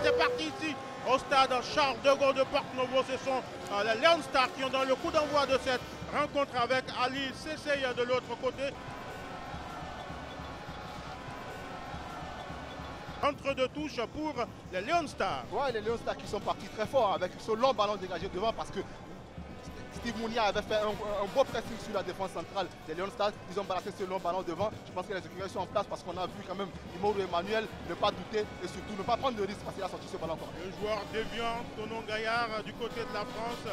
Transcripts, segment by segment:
c'est parti ici au stade Charles de Gaulle de Porto-Novo. Ce sont les Lions Stars qui ont dans le coup d'envoi de cette rencontre avec Ali Sesey de l'autre côté. Entre deux touches pour les Lions Stars. Ouais, les Lions Stars qui sont partis très fort avec ce long ballon dégagé devant parce que Steve Mounia avait fait un beau pressing sur la défense centrale des Lions Stars. Ils ont balancé ce long ballon devant. Je pense que les équipes sont en place parce qu'on a vu quand même Imoru Emmanuel ne pas douter et surtout ne pas prendre de risque parce qu'il a sorti ce ballon encore. Le joueur déviant, Tonon Gaillard du côté de la France.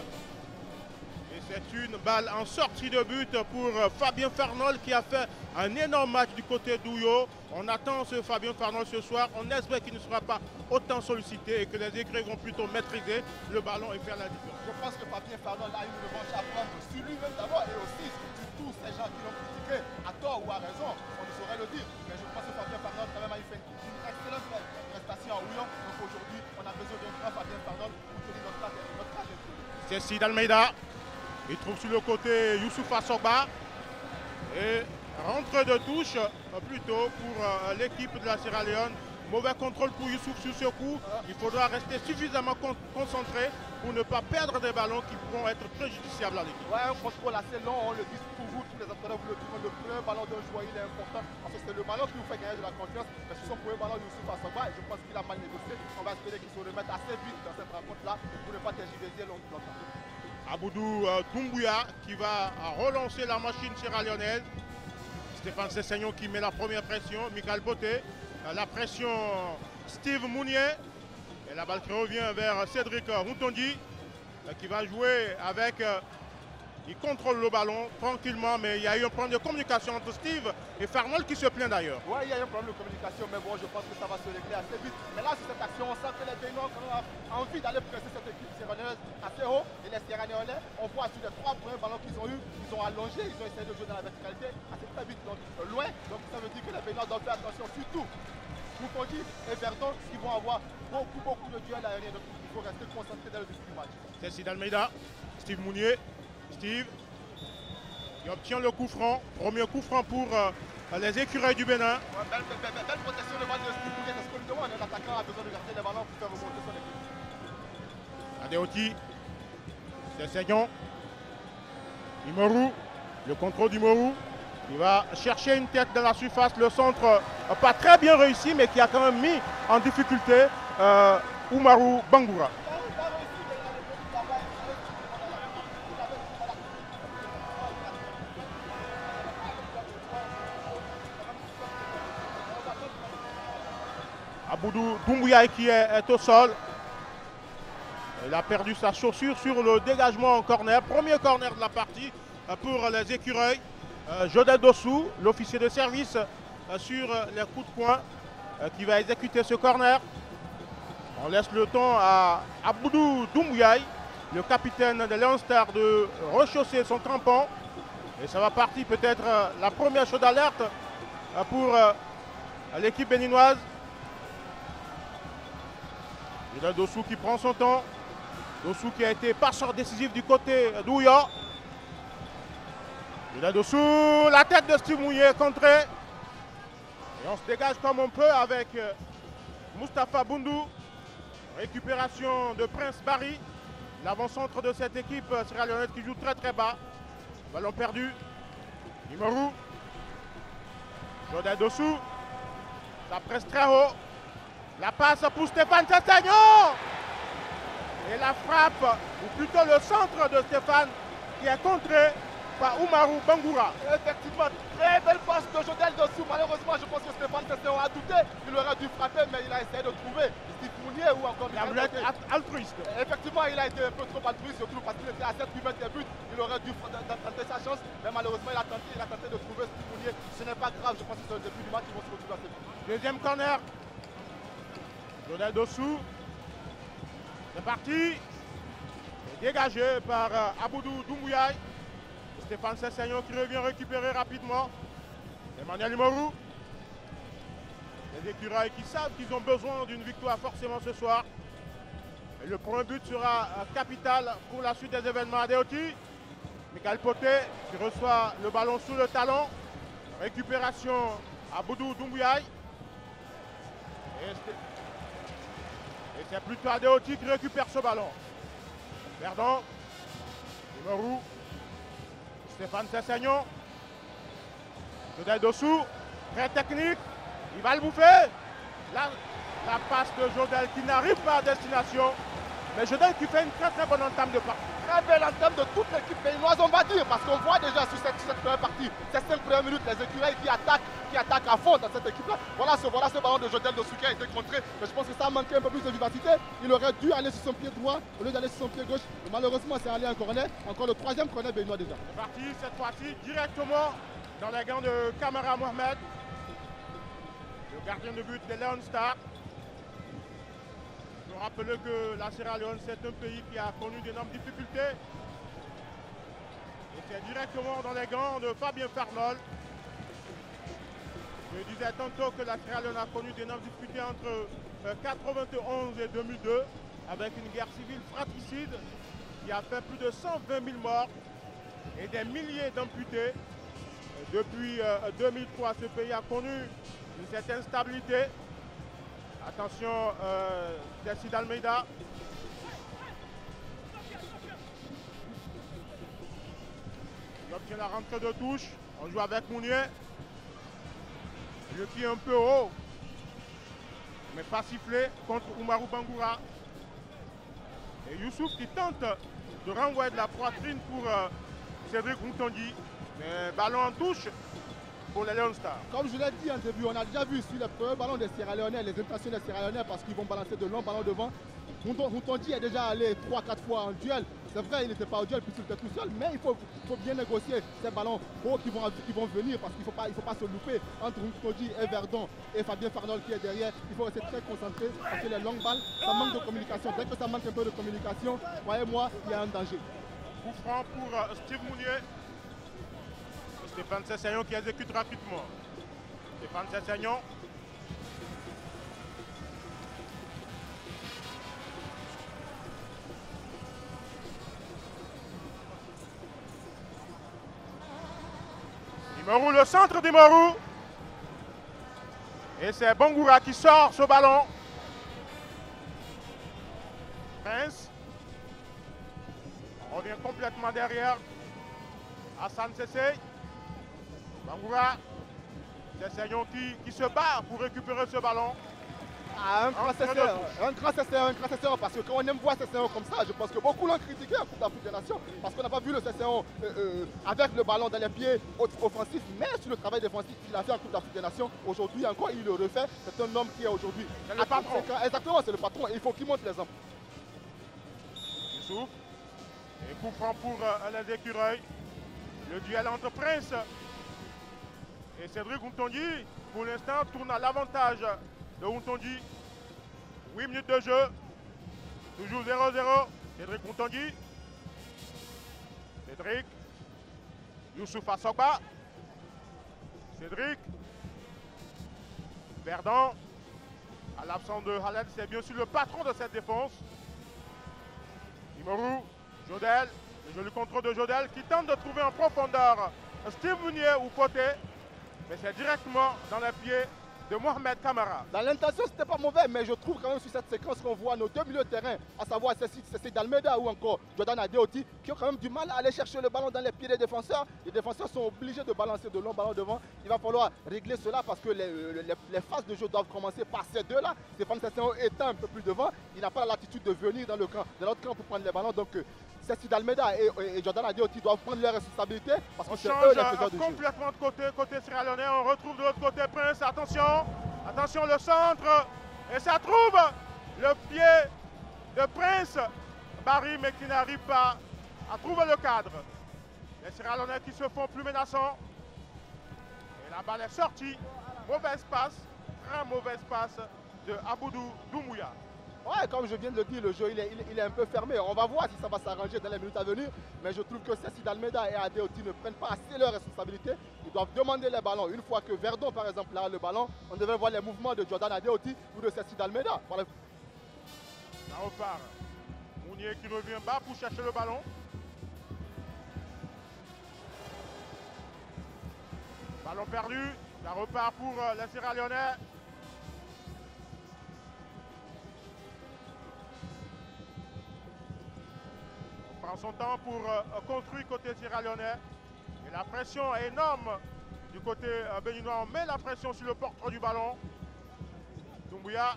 Et c'est une balle en sortie de but pour Fabien Farnol qui a fait un énorme match du côté d'Ouyo. On attend ce Fabien Farnol ce soir. On espère qu'il ne sera pas autant sollicité et que les écuries vont plutôt maîtriser le ballon et faire la différence. Je pense que Fabien Farnol a une revanche à prendre sur lui-même d'abord et aussi sur tous ces gens qui l'ont critiqué à tort ou à raison. On ne saurait le dire. Mais je pense que Fabien Farnol quand même a fait une excellente prestation à Ouyo. Donc aujourd'hui, on a besoin d'un grand Fabien Farnol pour tenir notre cadre. C'est Sid Almeida. Il trouve sur le côté Youssoufa Sogba. Et rentre de touche plutôt pour l'équipe de la Sierra Leone. Mauvais contrôle pour Youssouf sur ce coup. Il faudra rester suffisamment concentré pour ne pas perdre des ballons qui pourront être préjudiciables à l'équipe. Ouais, un contrôle assez long, on le dit toujours, tous les entraîneurs vous le disent, le premier ballon d'un joueur il est important parce que c'est le ballon qui vous fait gagner de la confiance. Mais sur son premier ballon, Youssouf Sogba, et je pense qu'il a mal négocié. On va espérer qu'il se remette assez vite dans cette rencontre-là pour ne pas tergiverser longtemps. Aboudou Doumbouya qui va relancer la machine sierra-léonaise. Stéphane Sessegnon qui met la première pression. Michael Boté. La pression Steve Mounier. Et la balle qui revient vers Cédric Routondi qui va jouer avec... il contrôle le ballon tranquillement, mais il y a eu un problème de communication entre Steve et Farnol qui se plaint d'ailleurs. Oui, il y a eu un problème de communication, mais bon, je pense que ça va se régler assez vite. Mais là, sur cette action, on sent que les Béninois ont envie d'aller presser cette équipe sierra-léonaise assez haut. Et les Sierra-Léonais, on voit sur les 3 premiers ballons qu'ils ont eu, ils ont allongé, ils ont essayé de jouer dans la verticalité assez très vite, donc loin. Donc ça veut dire que les Béninois doivent faire attention, surtout Routondi et Verdon, qui vont avoir beaucoup de duels aériens. Donc il faut rester concentré dans le début du match. C'est Sid Almeida, Steve Mounier. Steve qui obtient le coup franc, premier coup franc pour les écureuils du Bénin. Ouais, belle protection de balle de Steve Mounier, c'est ce qu'on lui demande. Un attaquant a besoin de garder les ballons pour faire remonter son équipe. Adeoti, Sessegnon, Imoru, le contrôle d'Imoru. Il va chercher une tête dans la surface, le centre pas très bien réussi mais qui a quand même mis en difficulté Oumarou Bangoura. Aboudou Doumbouya qui est au sol. Il a perdu sa chaussure sur le dégagement en corner. Premier corner de la partie pour les écureuils. Jodel Dossou, l'officier de service sur les coups de poing qui va exécuter ce corner. On laisse le temps à Aboudou Doumbouya, le capitaine de Lions Stars, de rechausser son crampon. Et ça va partir peut-être la première chaude alerte pour l'équipe béninoise. Jodel Dossou qui prend son temps. Dossou qui a été passeur décisif du côté d'Ouyo. Jodel Dossou, la tête de Steve Mounier contrée. Et on se dégage comme on peut avec Mustapha Boundou. Récupération de Prince Barry, l'avant-centre de cette équipe sierra-léonaise qui joue très bas. Ballon perdu. Imoru. Jodel Dossou. Ça presse très haut. La passe pour Stéphane Sessegnon. Et la frappe, ou plutôt le centre de Stéphane, qui est contré par Oumarou Bangoura. Effectivement, très belle passe de Jodel Dossou. Malheureusement, je pense que Stéphane Sessegnon a douté. Il aurait dû frapper, mais il a essayé de trouver Steve Mounier ou encore... Il a voulu être altruiste. Effectivement, il a été un peu trop altruiste, surtout parce qu'il était à 7 mètres des buts. Il aurait dû tenter sa chance, mais malheureusement, il a tenté de trouver Steve Mounier. Ce n'est pas grave, je pense que c'est le début du match, ils vont se retrouver assez vite. Deuxième corner. Jodel Dossou. C'est parti. Dégagé par Aboudou Doumbouya. Stéphane Sessegnon qui revient récupérer rapidement. Emmanuel Imoru. Les écureuils qui savent qu'ils ont besoin d'une victoire forcément ce soir. Et le premier but sera capital pour la suite des événements. Adeoti. Michael Poté qui reçoit le ballon sous le talon. Récupération Aboudou Doumbouya. Et c'est plutôt Adeoti qui récupère ce ballon. Verdon, Imorou, Stéphane Sessegnon, Jodel Dossou, très technique, il va le bouffer. La passe de Jodel qui n'arrive pas à destination, mais Jodel qui fait une très bonne entame de partie. Très belle entame de toute l'équipe béninoise, on va dire, parce qu'on voit déjà sur cette première partie, ces 5 premières minutes, les écureuils qui attaquent à fond dans cette équipe-là. Voilà ce ballon de Jodel Dossou qui a été contré, mais je pense que ça a manqué un peu plus de vivacité. Il aurait dû aller sur son pied droit au lieu d'aller sur son pied gauche. Et malheureusement, c'est allé en corner, encore le 3e corner béninois déjà. C'est parti cette fois-ci directement dans les gants de Camara Mohamed, le gardien de but de Leon Star. Je rappelle que la Sierra Leone, c'est un pays qui a connu d'énormes difficultés. Et c'est directement dans les gants de Fabien Farnol. Je disais tantôt que la Sierra Leone a connu d'énormes difficultés entre 1991 et 2002, avec une guerre civile fratricide qui a fait plus de 120 000 morts et des milliers d'amputés. Depuis 2003, ce pays a connu une certaine stabilité. Attention, Tessid Almeida. Il obtient la rentrée de touche. On joue avec Mounier. Le pied un peu haut, mais pas sifflé contre Oumarou Bangoura. Et Youssouf qui tente de renvoyer de la poitrine pour Cédric Moutondi. Mais ballon en touche pour les Leon Stars. Comme je l'ai dit en début, on a déjà vu sur les premiers ballons des Sierra Leonais, les intentions des Sierra Leonais, parce qu'ils vont balancer de longs ballons devant. Moutondi est déjà allé 3-4 fois en duel. C'est vrai, il n'était pas au duel puisqu'il était tout seul, mais il faut bien négocier ces ballons hauts qui vont venir, parce qu'il ne faut pas se louper entre Moutondi et Verdon et Fabien Farnol qui est derrière. Il faut rester très concentré parce que les longues balles, ça manque de communication. Dès que ça manque un peu de communication, croyez-moi, il y a un danger. Coup franc pour Steve Mounier. Stéphane Sessegnon qui exécute rapidement. Stéphane Sessegnon. Imorou, le centre d'Imorou. Et c'est Bangoura qui sort ce ballon. Prince. On revient complètement derrière. Hassan Sessé. Bangoura. Sessegnon qui se bat pour récupérer ce ballon. Un grand Sessegnon, parce que quand on aime voir Sessegnon comme ça, je pense que beaucoup l'ont critiqué en Coupe d'Afrique des Nations, parce qu'on n'a pas vu le Sessegnon avec le ballon dans les pieds offensifs, mais sur le travail défensif qu'il a fait en Coupe d'Afrique des Nations, aujourd'hui encore il le refait. C'est un homme qui est aujourd'hui le patron. Exactement, c'est le patron, il faut qu'il montre l'exemple. Youssouf. Et coup franc pour les écureuils. Le duel entre Prince et Cédric Moutondi, pour l'instant, tourne à l'avantage de Moutondi. 8 minutes de jeu. Toujours 0-0. Cédric Moutondi. Cédric. Youssouf Assogba. Cédric. Verdon. À l'absence de Khaled, c'est bien sûr le patron de cette défense. Imorou. Jodel. Le joli contrôle de Jodel qui tente de trouver en profondeur Steve Mounier ou côté. Mais c'est directement dans les pieds de Mohamed Camara. Dans l'intention, c'était pas mauvais, mais je trouve quand même sur cette séquence qu'on voit nos deux milieux de terrain, à savoir Tessid Almeida ou encore Jordan Adeoti, qui ont quand même du mal à aller chercher le ballon dans les pieds des défenseurs. Les défenseurs sont obligés de balancer de longs ballons devant. Il va falloir régler cela parce que les phases de jeu doivent commencer par ces deux-là. Stéphane Sessegnon étant un peu plus devant, il n'a pas l'attitude de venir dans l'autre camp pour prendre les ballons. Donc Tessid Almeida et Jordan Adeoti doivent prendre leurs responsabilités parce que c'est eux les faiseurs de jeu. Complètement de côté Sierra Leone. On retrouve de l'autre côté Prince. Attention le centre. Et ça trouve le pied de Prince Barry, mais qui n'arrive pas à trouver le cadre. Les Sierra Leone qui se font plus menaçants. Et la balle est sortie. Mauvaise passe. Très mauvaise passe de Aboudou Doumbouya. Ouais, comme je viens de le dire, le jeu il est un peu fermé. On va voir si ça va s'arranger dans les minutes à venir. Mais je trouve que Tessid Almeida et Adeoti ne prennent pas assez leurs responsabilités. Ils doivent demander les ballons. Une fois que Verdon, par exemple, a le ballon, on devait voir les mouvements de Jordan Adeoti ou de Tessid Almeida. Voilà. Ça repart. Mounier qui revient bas pour chercher le ballon. Ballon perdu. Ça repart pour les Sierra Leonais. prend son temps pour construire côté sierra-léonais. Et la pression est énorme du côté béninois. On met la pression sur le porteur du ballon. Doumbouya.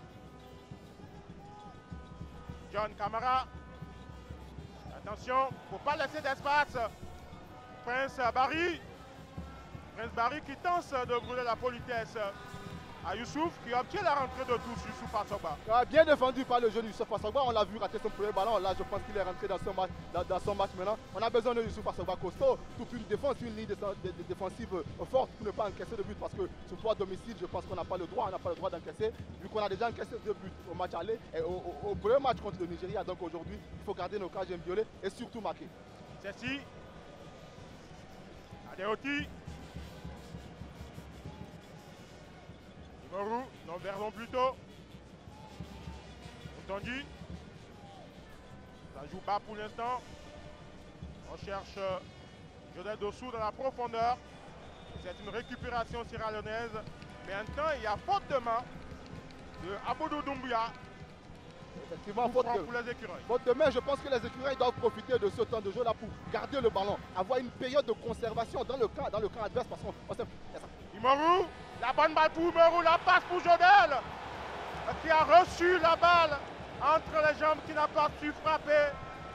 John Camara. Attention, il ne faut pas laisser d'espace. Prince Barry. Prince Barry qui tente de brûler la politesse à Youssouf, qui obtient la rentrée de touche. Youssouf Assogba. Bien défendu par le jeune Youssouf Assogba. On l'a vu rater son premier ballon. Là, je pense qu'il est rentré dans son match maintenant. On a besoin de Youssouf Assogba costaud. Toute une défense, une ligne défensive forte pour ne pas encaisser de but. Parce que surtout à domicile, je pense qu'on n'a pas le droit. On n'a pas le droit d'encaisser. Vu qu'on a déjà encaissé 2 buts au match aller et au premier match contre le Nigeria. Donc aujourd'hui, il faut garder nos cages inviolées et surtout marquer. Ceci. Adeoti. Imoru, non, Verdon plutôt. Entendu. Ça joue bas pour l'instant. On cherche Jodel Dossou dans la profondeur. C'est une récupération sierra-léonaise. Mais en temps, il y a faute de main de Aboudou Doumbouya. Effectivement, pour les écureuils. Faute de main, je pense que les écureuils doivent profiter de ce temps de jeu là pour garder le ballon, avoir une période de conservation dans le camp adverse parce qu'on sait. Imoru, la bonne balle pour Imoru, la passe pour Jodel qui a reçu la balle entre les jambes, qui n'a pas su frapper.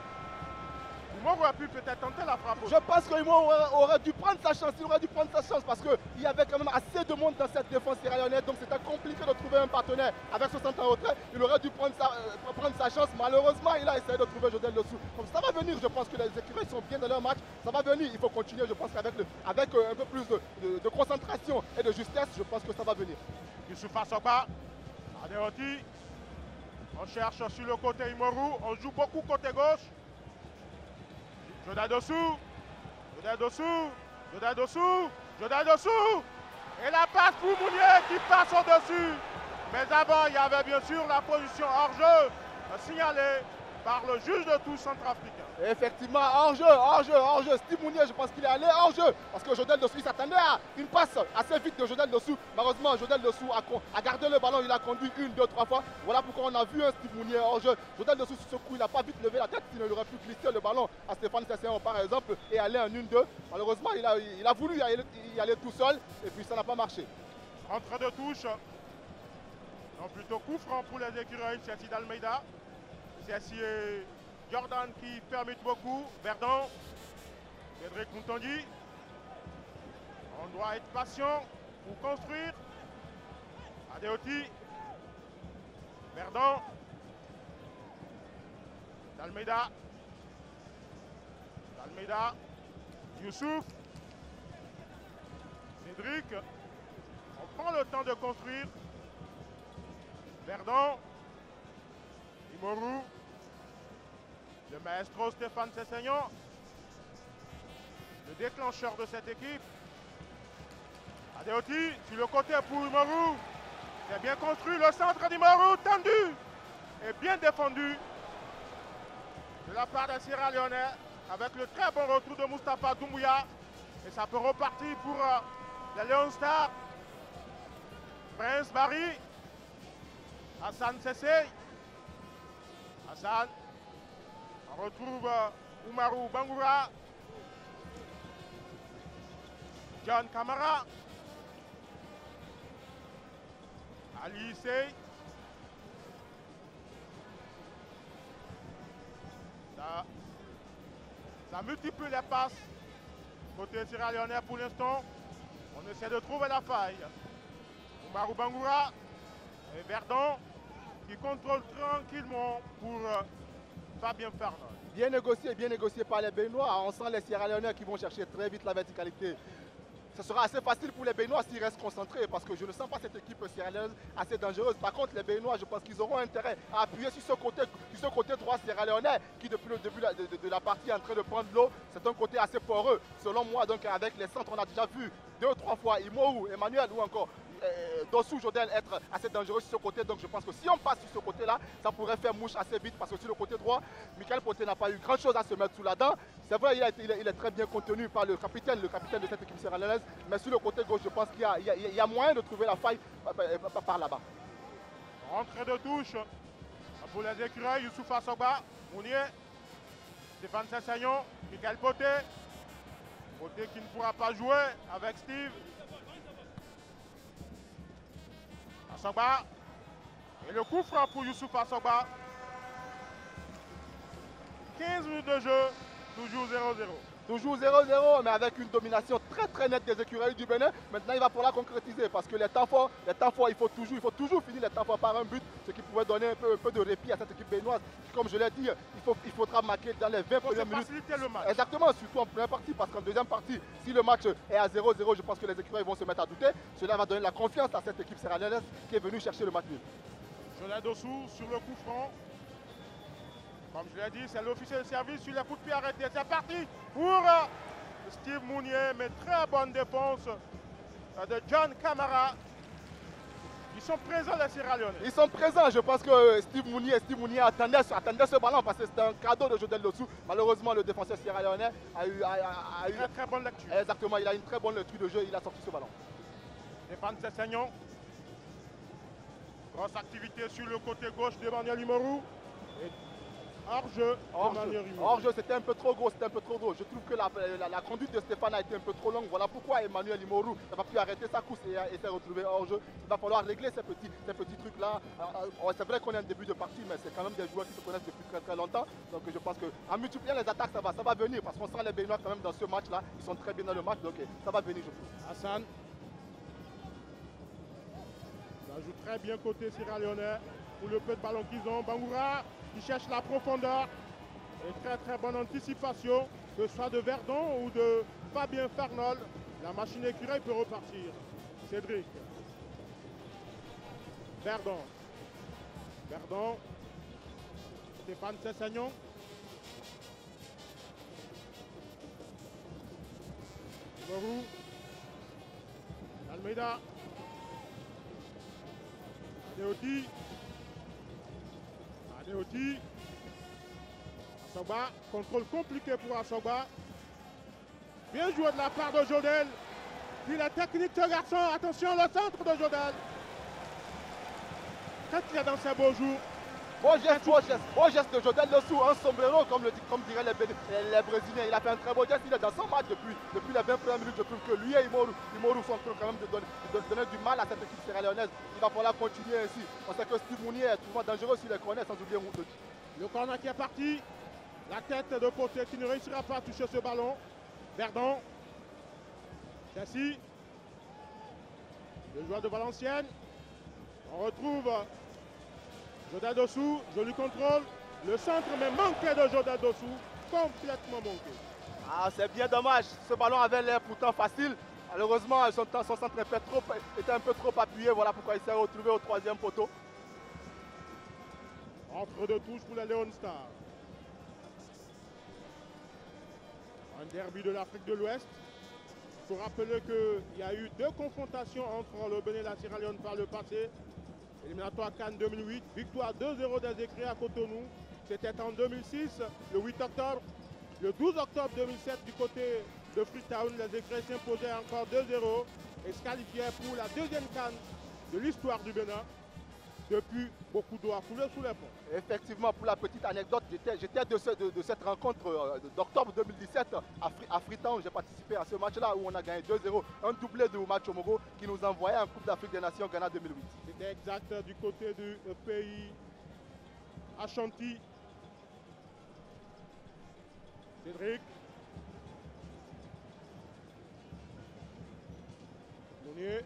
Imoru a pu peut-être tenter la frappe. Je pense qu'Imoru aurait dû prendre sa chance, il aurait dû prendre sa chance parce qu'il y avait quand même assez de monde dans cette défense sierra-léonaise, donc c'était compliqué de trouver un partenaire avec 60 ans en retrait. Il aurait dû prendre sa chance, malheureusement il a essayé de trouver Jodel Dossou. Donc ça va venir, je pense que les équipes sont bien dans leur match, ça va venir, il faut continuer, je pense qu'avec un peu plus de concentration et de justesse, je pense que ça va venir. Youssouf Assogba, Adeoti, on cherche sur le côté Imoru, on joue beaucoup côté gauche. Jodel Dossou, Jodel Dossou, Jodel Dossou, Jodel Dossou. Et la passe pour Mounier qui passe au-dessus. Mais avant, il y avait bien sûr la position hors-jeu signalée par le juge de touche centrafricain. Effectivement, hors-jeu. Steve Mounier, je pense qu'il est allé hors-jeu. Parce que Jodel Dossou s'attendait à une passe assez vite de Jodel Dossou. Malheureusement, Jodel Dossou a gardé le ballon, il a conduit 1, 2, 3 fois. Voilà pourquoi on a vu un Steve Mounier hors-jeu. Jodel Dossou, sur ce coup, il n'a pas vite levé la tête. Il aurait pu glisser le ballon à Stéphane Sesséon, par exemple, et aller en 1-2. Malheureusement, il a voulu y aller tout seul, et puis ça n'a pas marché. Rentrée de touche. Non, plutôt coup franc pour les écureuils, c'est d'Almeida. C'est Jordan qui permute beaucoup. Verdon, Cédric Moutondi. On doit être patient pour construire. Adeoti. Verdon. D'Almeida. Youssouf. Cédric. On prend le temps de construire. Verdon. Imoru. Le maestro Stéphane Sesséon, le déclencheur de cette équipe. Adeoti sur le côté pour Imoru. C'est bien construit, le centre d'Imoru tendu et bien défendu de la part des Sierra-Léonais avec le très bon retour de Moustapha Doumbouya. Et ça peut repartir pour les Lions Stars. Prince Barry. Hassan Sessé. Hassan. On retrouve Umaru Bangoura. John Camara. Ali Sey. Ça multiplie les passes. Côté sierra-léonais pour l'instant. On essaie de trouver la faille. Umaru Bangoura et Verdon qui contrôle tranquillement pour Fabien Fernand. Bien négocié par les Béninois. On sent les Sierra-Léonais qui vont chercher très vite la verticalité. Ce sera assez facile pour les Béninois s'ils restent concentrés parce que je ne sens pas cette équipe sierra-léonaise assez dangereuse. Par contre, les Béninois, je pense qu'ils auront intérêt à appuyer sur ce côté droit sierra-léonais qui, depuis le début de la partie, est en train de prendre l'eau. C'est un côté assez poreux. Selon moi, donc avec les centres, on a déjà vu 2 ou 3 fois Imoru, Emmanuel ou encore Dossou, Jodel être assez dangereux sur ce côté. Donc je pense que si on passe sur ce côté-là, ça pourrait faire mouche assez vite parce que sur le côté droit, Michael Poté n'a pas eu grand-chose à se mettre sous la dent. C'est vrai, il est très bien contenu par le capitaine de cette équipe sierra-léonaise. Mais sur le côté gauche, je pense qu'il y a moyen de trouver la faille par là-bas. Rentrée de touche pour les écureuils, Youssouf Assogba, Mounier. Stéphane Sassagnon, Michael Poté. Poté qui ne pourra pas jouer avec Steve. Assogba. Et le coup franc pour Youssouf Assogba. 15 minutes de jeu, toujours 0-0. Toujours 0-0, mais avec une domination très nette des écureuils du Bénin. Maintenant, il va falloir concrétiser parce que les temps forts, il faut toujours finir les temps forts par un but, ce qui pourrait donner un peu de répit à cette équipe béninoise. Comme je l'ai dit, il faudra marquer dans les 20 premières minutes. Faciliter le match. Exactement, surtout en première partie, parce qu'en deuxième partie, si le match est à 0-0, je pense que les écureuils vont se mettre à douter. Cela va donner la confiance à cette équipe sierra-léonaise qui est venue chercher le match nul. Jola Dossou sur le coup franc. Comme je l'ai dit, c'est l'officier de service sur les coups de pied arrêtés. C'est parti pour Steve Mounier, mais très bonne défense de John Camara. Ils sont présents les Sierra Leone. Ils sont présents, je pense que Steve Mounier attendait ce ballon parce que c'était un cadeau de Jodel Dossou. Malheureusement, le défenseur sierra-léonais a eu très bonne lecture. Exactement, il a une très bonne lecture de jeu, il a sorti ce ballon. Stéphane Sassagnon. Grosse activité sur le côté gauche d'Emmanuel Imorou. Hors-jeu, c'était un peu trop gros, Je trouve que la conduite de Stéphane a été un peu trop longue. Voilà pourquoi Emmanuel Imorou n'a pas pu arrêter sa course et s'est retrouvé hors-jeu. Il va falloir régler ces petits trucs-là. C'est vrai qu'on est en début de partie, mais c'est quand même des joueurs qui se connaissent depuis très longtemps. Donc je pense qu'en multipliant les attaques, ça va venir. Parce qu'on sent les Béninois quand même dans ce match-là. Ils sont très bien dans le match, donc ça va venir, je trouve. Hassan. Ça joue très bien côté sierra-léonais. Pour le peu de ballon qu'ils ont. Bangoura qui cherche la profondeur. Et très bonne anticipation, que ce soit de Verdon ou de Fabien Farnol. La machine écureuil peut repartir. Cédric. Verdon. Stéphane Sassagnon. Morou. Almeida. Adeoti. Assogba, contrôle compliqué pour Assogba. Bien joué de la part de Jodel. Puis la technique ce garçon. Attention, le centre de Jodel. Très clair dans ses beaux jours. Beau geste de Jodel Dossou, un sombrero comme diraient les Brésiliens. Il a fait un très beau geste, il est dans son match depuis les 20 premières minutes. Je trouve que lui et Imorou sont en train quand même de donner du mal à cette équipe sierra-léonaise. Il va falloir continuer ainsi. On sait que Steve Mounier est souvent dangereux sur les corners, sans oublier Moutoudi. Le corner qui est parti. La tête de Poté qui ne réussira pas à toucher ce ballon. Verdon. Chassis. Le joueur de Valenciennes. On retrouve Jodel Dossou, joli contrôle. Le centre, mais manqué de Jodel Dossou. Complètement manqué. Ah, c'est bien dommage. Ce ballon avait l'air pourtant facile. Malheureusement, son centre était un peu trop appuyé. Voilà pourquoi il s'est retrouvé au troisième poteau. Entre deux touches pour la Leon Star. Un derby de l'Afrique de l'Ouest. Il faut rappeler qu'il y a eu 2 confrontations entre le Bénin et la Sierra Leone par le passé. Éliminatoire Cannes 2008, victoire 2-0 des écureuils à Cotonou. C'était en 2006, le 8 octobre. Le 12 octobre 2007, du côté de Freetown, les écureuils s'imposaient encore 2-0 et se qualifiaient pour la deuxième Cannes de l'histoire du Bénin. Depuis, beaucoup d'eau a coulé sous les ponts. Effectivement, pour la petite anecdote, j'étais de cette rencontre d'octobre 2017 à Freetown. J'ai participé à ce match-là où on a gagné 2-0. Un doublé de match Mogo qui nous envoyait en Coupe d'Afrique des Nations Ghana 2008. C'était exact du côté du pays Ashanti. Cédric. Mounier.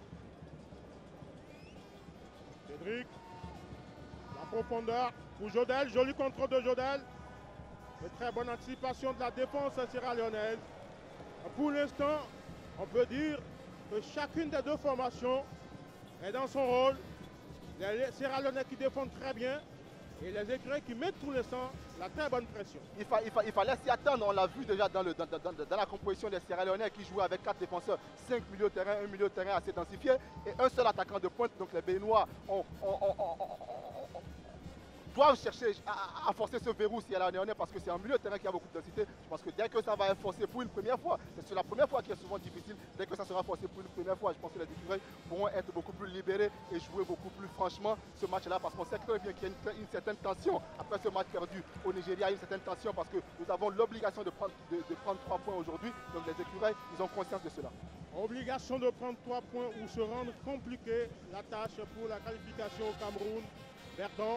Cédric. La profondeur pour Jodel. Joli contrôle de Jodel. Une très bonne anticipation de la défense sierra-léonaise. Pour l'instant, on peut dire que chacune des deux formations est dans son rôle. Les Sierra-Léonais qui défendent très bien et les écureuils qui mettent pour l'instant la très bonne pression. Il fallait s'y attendre, on l'a vu déjà dans la composition des Sierra-Léonais qui jouaient avec 4 défenseurs, 5 milieux de terrain, un milieu de terrain assez densifié et un seul attaquant de pointe. Donc les Béninois doivent chercher à forcer ce verrou si elle en est parce que c'est un milieu de terrain qui a beaucoup de densité. Je pense que dès que ça va être forcé pour une première fois, c'est la première fois qui est souvent difficile, dès que ça sera forcé pour une première fois, je pense que les écureuils pourront être beaucoup plus libérés et jouer beaucoup plus franchement ce match-là parce qu'on sait très bien qu'il y a une certaine tension après ce match perdu au Nigeria, une certaine tension parce que nous avons l'obligation de prendre 3 points aujourd'hui. Donc les écureuils, ils ont conscience de cela. Obligation de prendre 3 points ou se rendre compliqué la tâche pour la qualification au Cameroun. Verdon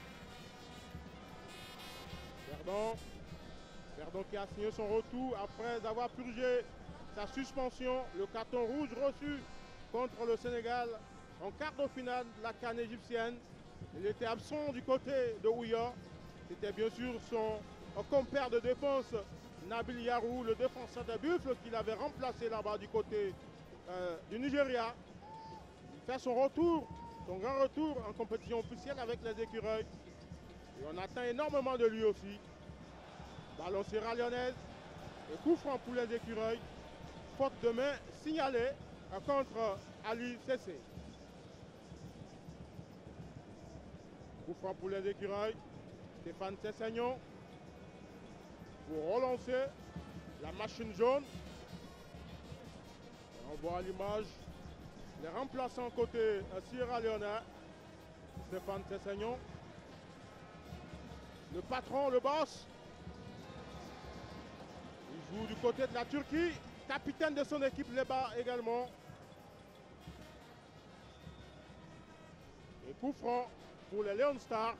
qui a signé son retour après avoir purgé sa suspension, le carton rouge reçu contre le Sénégal en quart de finale de la CAN égyptienne. Il était absent du côté de Ouya. C'était bien sûr son compère de défense, Nabil Yarou, le défenseur des Buffles, qui l'avait remplacé là-bas du côté du Nigeria. Il fait son retour, son grand retour en compétition officielle avec les écureuils. Et on attend énormément de lui aussi. Ballon Sierra Leonaise et coup franc pour les écureuils. Faute de main signalée contre Ali Cessé. Coup franc pour les écureuils. Stéphane Tessagnon pour relancer la machine jaune. Et on voit à l'image les remplaçants côté Sierra Leone. Stéphane Tessagnon. Le patron, le boss. Il joue du côté de la Turquie. Capitaine de son équipe là-bas également. Et coup franc pour les Leon Stars.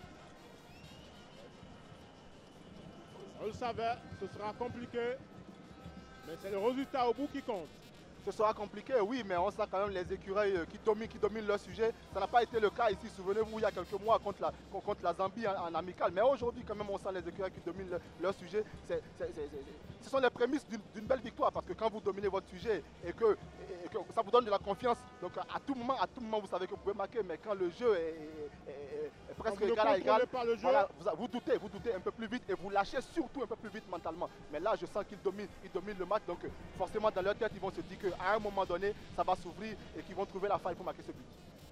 On le savait, ce sera compliqué. Mais c'est le résultat au bout qui compte. Ce sera compliqué, oui, mais on sent quand même les écureuils qui dominent leur sujet. Ça n'a pas été le cas ici, souvenez-vous, il y a quelques mois contre la Zambie en amical. Mais aujourd'hui, quand même, on sent les écureuils qui dominent leur sujet. Ce sont les prémices d'une belle victoire parce que quand vous dominez votre sujet et que ça vous donne de la confiance, donc à tout moment, vous savez que vous pouvez marquer, mais quand le jeu est presque égal à égal, voilà, vous doutez un peu plus vite et vous lâchez surtout un peu plus vite mentalement. Mais là, je sens qu'ils dominent le match, donc forcément dans leur tête, ils vont se dire qu'à un moment donné, ça va s'ouvrir et qu'ils vont trouver la faille pour marquer ce but.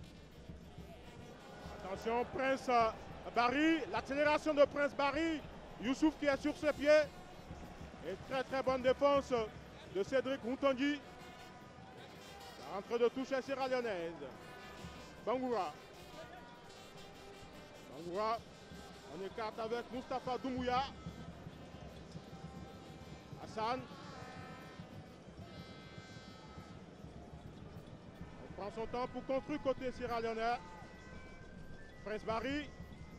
Attention, Prince Barry, l'accélération de Prince Barry, Youssouf qui est sur ses pieds. Et très bonne défense de Cédric Moutongi. La rentrée de touche à Sierra Leonaise. Bangoura on écarte avec Moustapha Doumbouya. Hassan. On prend son temps pour construire côté Sierra Leone. Prince Barry.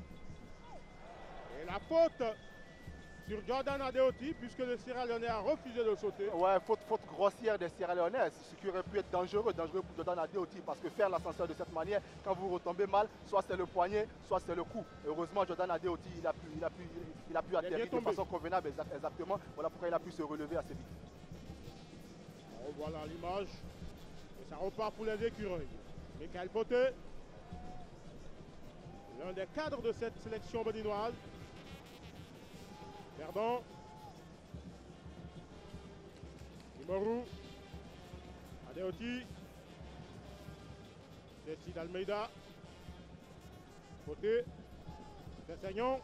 Et la faute sur Jordan Adeoti, puisque le Sierra Leone a refusé de sauter. Ouais, faute grossière des Sierra Leonais, ce qui aurait pu être dangereux pour Jordan Adeoti, parce que faire l'ascenseur de cette manière, quand vous retombez mal, soit c'est le poignet, soit c'est le cou. Heureusement, Jordan Adeoti, il a pu atterrir de façon convenable, exactement. Voilà pourquoi il a pu se relever assez vite. On voit là l'image, et ça repart pour les écureuils. Michael Poté, l'un des cadres de cette sélection béninoise. Verdon. Imoru. Adeoti. Cécile Almeida. Côté. Tessagnon.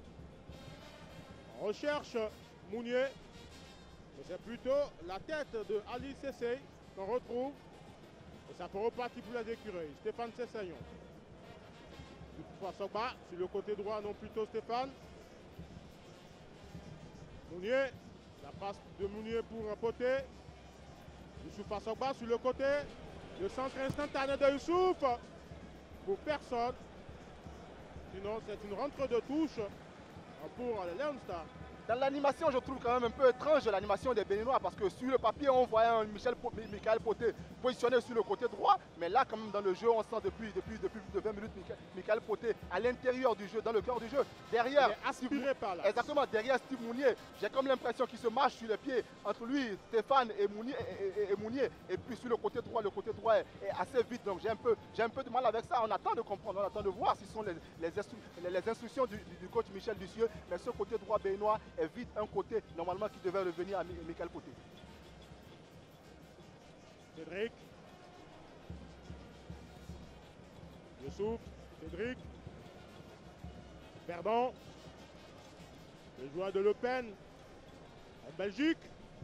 On recherche Mounier. Mais c'est plutôt la tête de Ali Cessé qu'on retrouve. Et ça peut repartir pour les écureuils. Stéphane Tessagnon. Sogba sur le côté droit, non plutôt Stéphane. Mounier, la passe de Mounier pour Poté. Youssouf Sogba sur le côté. Le centre instantané de Youssouf. Pour personne. Sinon, c'est une rentrée de touche pour les Leon Stars. Dans l'animation, je trouve quand même un peu étrange l'animation des Béninois parce que sur le papier, on voyait un Michael Poté positionné sur le côté droit. Mais là, quand même, dans le jeu, on sent depuis plus de 20 minutes Michael Poté à l'intérieur du jeu, dans le cœur du jeu. Derrière, il est aspiré par là. Exactement, derrière Steve Mounier. J'ai comme l'impression qu'il se marche sur les pieds entre lui, Stéphane et Mounier. Et puis sur le côté droit est assez vite. Donc j'ai un peu de mal avec ça. On attend de comprendre, on attend de voir si ce sont les instructions du coach Michel Ducieux. Mais ce côté droit béninois évite un côté normalement qui devait revenir à Michael Poté. Cédric. Youssouf. Cédric. Perdant. Le joueur de Le Pen en Belgique.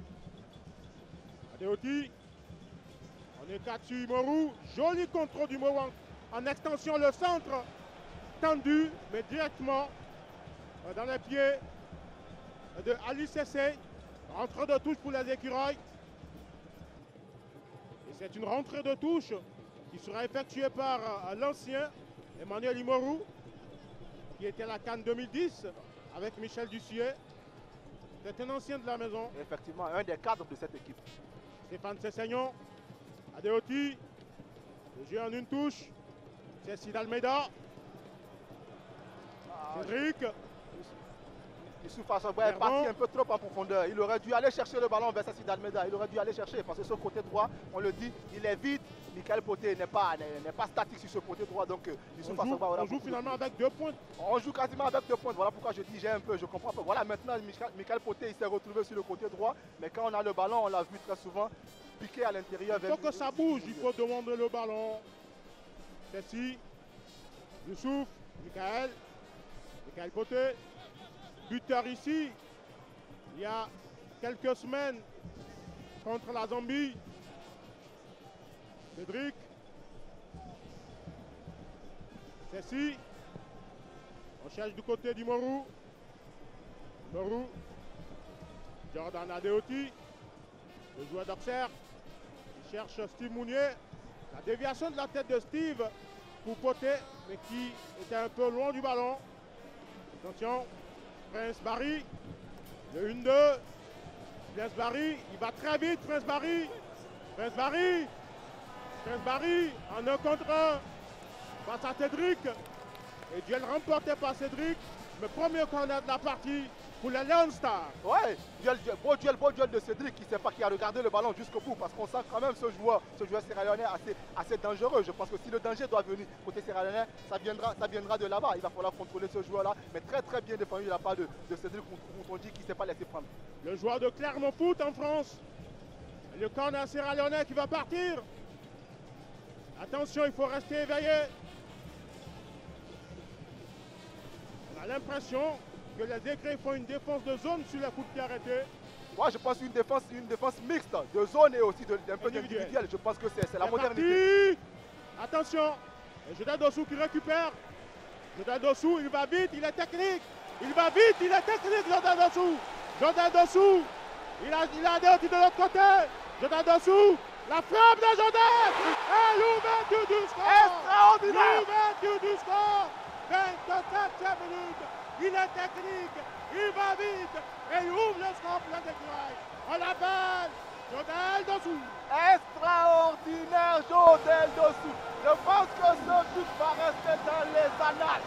Adeoti. On est 4 sur Imoru. Joli contrôle du Imoru en extension. Le centre tendu, mais directement dans les pieds de Ali Cessé. Rentrée de touche pour les écureuils. Et c'est une rentrée de touche qui sera effectuée par l'ancien Emmanuel Imoru, qui était à la CAN 2010 avec Michel Dussier. C'est un ancien de la maison. Effectivement, un des cadres de cette équipe. Stéphane Sessegnon, Adeoti, le jeu en une touche. C'est Sid Almeida. Cédric. Youssouf Assogba est parti un peu trop en profondeur. Il aurait dû aller chercher le ballon vers Sid Almeida. Il aurait dû aller chercher parce que ce côté droit, on le dit, il est vide. Michael Poté n'est pas statique sur ce côté droit. Donc Youssouf Assogba on joue finalement avec 2 points. On joue quasiment avec 2 points. Voilà pourquoi je dis je comprends pas. Voilà, maintenant Michael Poté il s'est retrouvé sur le côté droit. Mais quand on a le ballon, on l'a vu très souvent piquer à l'intérieur. Il faut que ça bouge, il faut demander le ballon. Tessie, Youssouf, Michael Poté. Buteur ici, il y a quelques semaines contre la Zambie. Cédric. Tessie. On cherche du côté d'Imoru. Imoru. Jordan Adeoti. Le joueur d'Auxerre. Il cherche Steve Mounier. La déviation de la tête de Steve pour Poté, mais qui était un peu loin du ballon. Attention. Prince Barry, le 1-2, Prince Barry, il va très vite, Prince Barry, en 1 contre 1, face à Cédric, et duel remporté par Cédric, le premier corner de la partie pour les Leon Stars. Ouais, beau duel de Cédric qui a regardé le ballon jusqu'au bout parce qu'on sent quand même ce joueur sierra-léonais assez dangereux. Je pense que si le danger doit venir côté sierra-léonais, ça viendra de là-bas. Il va falloir contrôler ce joueur-là, mais très bien défendu de la part de Cédric on dit qu'il ne s'est pas laissé prendre. Le joueur de Clermont Foot en France, le corner sierra-léonais qui va partir. Attention, il faut rester éveillé. On a l'impression que les écrits font une défense de zone sur les coups de pied arrêtés. Moi, je pense une défense mixte de zone et aussi d'un peu individuel. Je pense que c'est la modernité. Attention, Jordan Dossou qui récupère. Jordan Dossou, il va vite, il est technique. Jordan Dossou. Il a Adeoti de l'autre côté. Jordan Dossou. La frappe de Jordan. Et l'ouverture du score. Extraordinaire. L'ouverture du score. 27e minute. Il est technique, il va vite et il ouvre le score plein d'écureuils. On l'appelle Jodel Dossou. Extraordinaire Jodel Dossou. Je pense que ce but va rester dans les annales.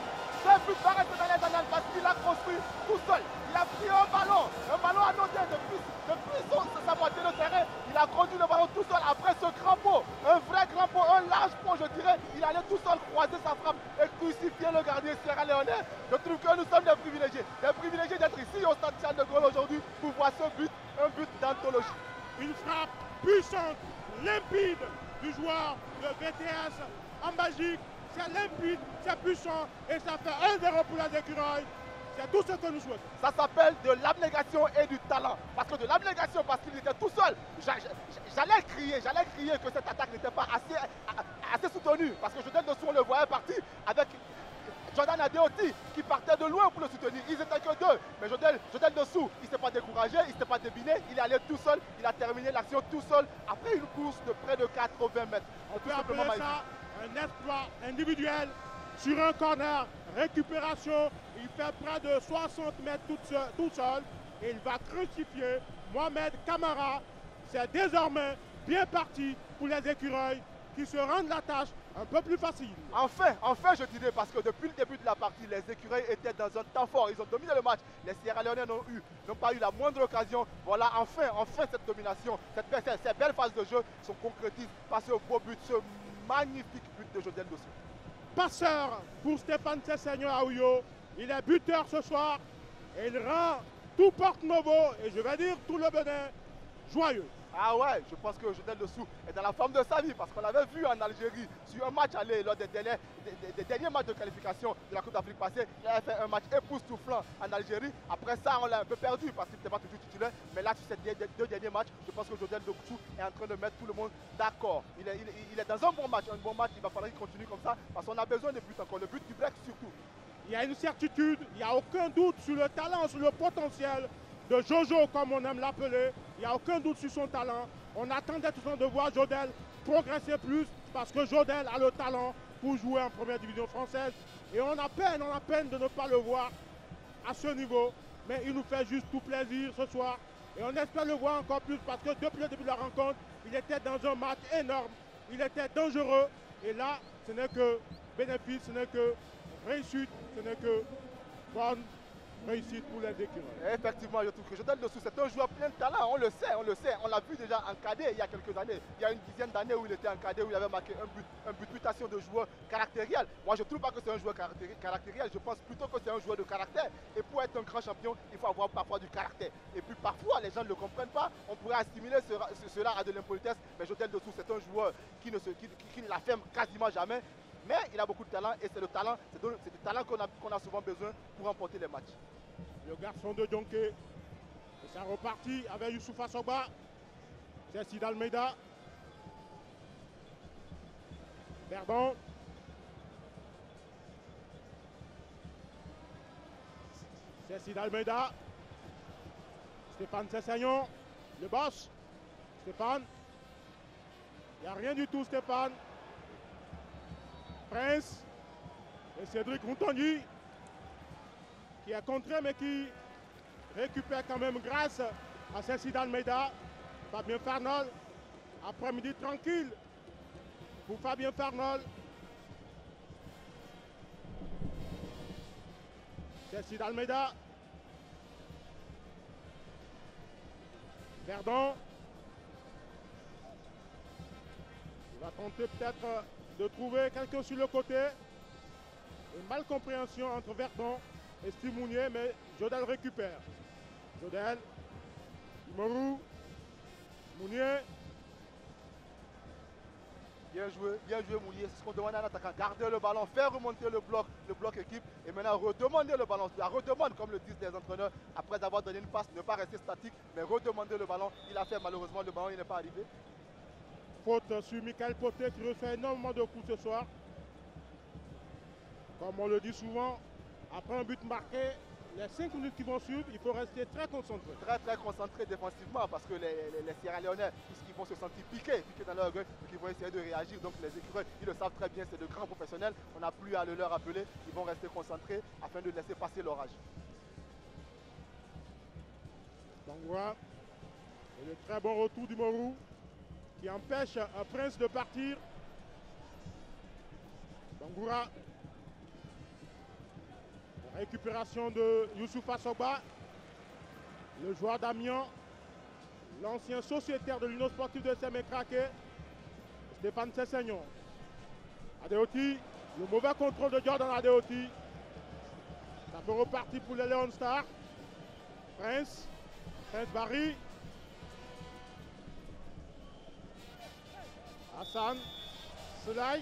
Parce qu'il a construit tout seul. Il a pris un ballon anodin depuis sa moitié de terrain. Il a conduit le ballon tout seul après ce crampon. Un vrai crampon, un large pont, je dirais. Il allait tout seul croiser sa frappe et crucifier le gardien sierra-léonais. Je trouve que nous sommes des privilégiés d'être ici au stade Charles de Gaulle aujourd'hui pour voir ce but, un but d'anthologie. Une frappe puissante, limpide du joueur de VTS en Belgique. C'est limpide, c'est puissant et ça fait 1-0 pour les écureuils. C'est tout ce que nous souhaitons. Ça s'appelle de l'abnégation et du talent. Parce que de l'abnégation, parce qu'il était tout seul. J'allais crier que cette attaque n'était pas assez soutenue. Parce que Jodel Dossou, on le voyait partir avec Jordan Adeoti qui partait de loin pour le soutenir. Ils étaient que 2. Mais Jodel Dossou, il ne s'est pas découragé, il ne s'est pas débiné. Il est allé tout seul. Il a terminé l'action tout seul après une course de près de 80 mètres. On peut appeler ça un exploit individuel sur un corner, récupération. Il fait près de 60 mètres tout seul et il va crucifier Mohamed Camara. C'est désormais bien parti pour les écureuils qui se rendent la tâche un peu plus facile. Enfin je dirais, parce que depuis le début de la partie, les écureuils étaient dans un temps fort. Ils ont dominé le match. Les Sierra-Léonais n'ont pas eu la moindre occasion. Voilà, enfin cette domination, ces belles phases de jeu sont concrétisées par ce beau but, ce magnifique but de Jodel Dossou. Passeur pour Stéphane Sessegnon Aouyo. Il est buteur ce soir et il rend tout Porte-Novo et je vais dire tout le Bénin joyeux. Ah ouais, je pense que Jodel Dessous est dans la forme de sa vie parce qu'on l'avait vu en Algérie sur un match aller lors des derniers matchs de qualification de la Coupe d'Afrique passée. Il avait fait un match époustouflant en Algérie. Après ça, on l'a un peu perdu parce qu'il n'était pas toujours titulaire. Mais là, sur ces deux derniers matchs, je pense que Jodel Dessous est en train de mettre tout le monde d'accord. Il est dans un bon match. Il va falloir qu'il continue comme ça parce qu'on a besoin de buts encore. Le but du break surtout. Il y a une certitude, il n'y a aucun doute sur le talent, sur le potentiel de Jojo, comme on aime l'appeler. Il n'y a aucun doute sur son talent. On attendait tout le temps de voir Jodel progresser plus parce que Jodel a le talent pour jouer en première division française. Et on a peine de ne pas le voir à ce niveau. Mais il nous fait juste tout plaisir ce soir. Et on espère le voir encore plus parce que depuis le début de la rencontre, il était dans un match énorme. Il était dangereux. Et là, ce n'est que bénéfice, ce n'est que réussite, ce n'est que bonne réussite pour les écuries. Effectivement, je trouve que Jodel Dessous, c'est un joueur plein de talent, on le sait. On l'a vu déjà en cadet il y a quelques années. Il y a une dizaine d'années où il était en cadet, où il avait marqué un but, mutation de joueur caractériel. Moi, je ne trouve pas que c'est un joueur caractériel, je pense plutôt que c'est un joueur de caractère. Et pour être un grand champion, il faut avoir parfois du caractère. Et puis parfois, les gens ne le comprennent pas. On pourrait assimiler cela à de l'impolitesse, mais Jodel Dessous, c'est un joueur qui ne la ferme quasiment jamais. Mais il a beaucoup de talent et c'est le talent qu'on a souvent besoin pour remporter les matchs. Le garçon de Djonké, c'est reparti avec Youssoufa Sogba. C'est Sid Almeida. Verdon. C'est Sid Almeida. Stéphane Sessagnon, le boss. Stéphane. Il n'y a rien du tout, Stéphane. Prince et Cédric Moutoni qui est contré mais qui récupère quand même grâce à Cécile Almeida. Fabien Farnol, après-midi tranquille pour Fabien Farnol. Cécile Almeida. Verdon. Il va tenter peut-être de trouver quelqu'un sur le côté. Une malcompréhension entre Verdon et Steve Mounier, mais Jodel récupère. Jodel, Morou, Mounier. Bien joué Mounier, c'est ce qu'on demande à un attaquant. Garder le ballon, faire remonter le bloc équipe et maintenant redemander le ballon. La redemande comme le disent les entraîneurs, après avoir donné une passe, ne pas rester statique, mais redemander le ballon. Il a fait malheureusement le ballon, il n'est pas arrivé. Faute sur Michael Poté qui refait énormément de coups ce soir. Comme on le dit souvent, après un but marqué, les 5 minutes qui vont suivre, il faut rester très concentré. Très concentré défensivement parce que les Sierra Léonais, puisqu'ils vont se sentir piqués dans leur gueule, donc ils vont essayer de réagir. Donc les écureuils, ils le savent très bien, c'est de grands professionnels. On n'a plus à le leur appeler, ils vont rester concentrés afin de laisser passer l'orage. Bangoura, et le très bon retour du Morou qui empêche un Prince de partir. Bangoura. Récupération de Youssoufa Sogba, le joueur d'Amiens, l'ancien sociétaire de l'Union sportive de Sémé-Craqué, Stéphane Sessagnon. Adeoti, le mauvais contrôle de Jordan Adeoti. Ça peut repartir pour les Léon Star. Prince Barry. Hassan Selay.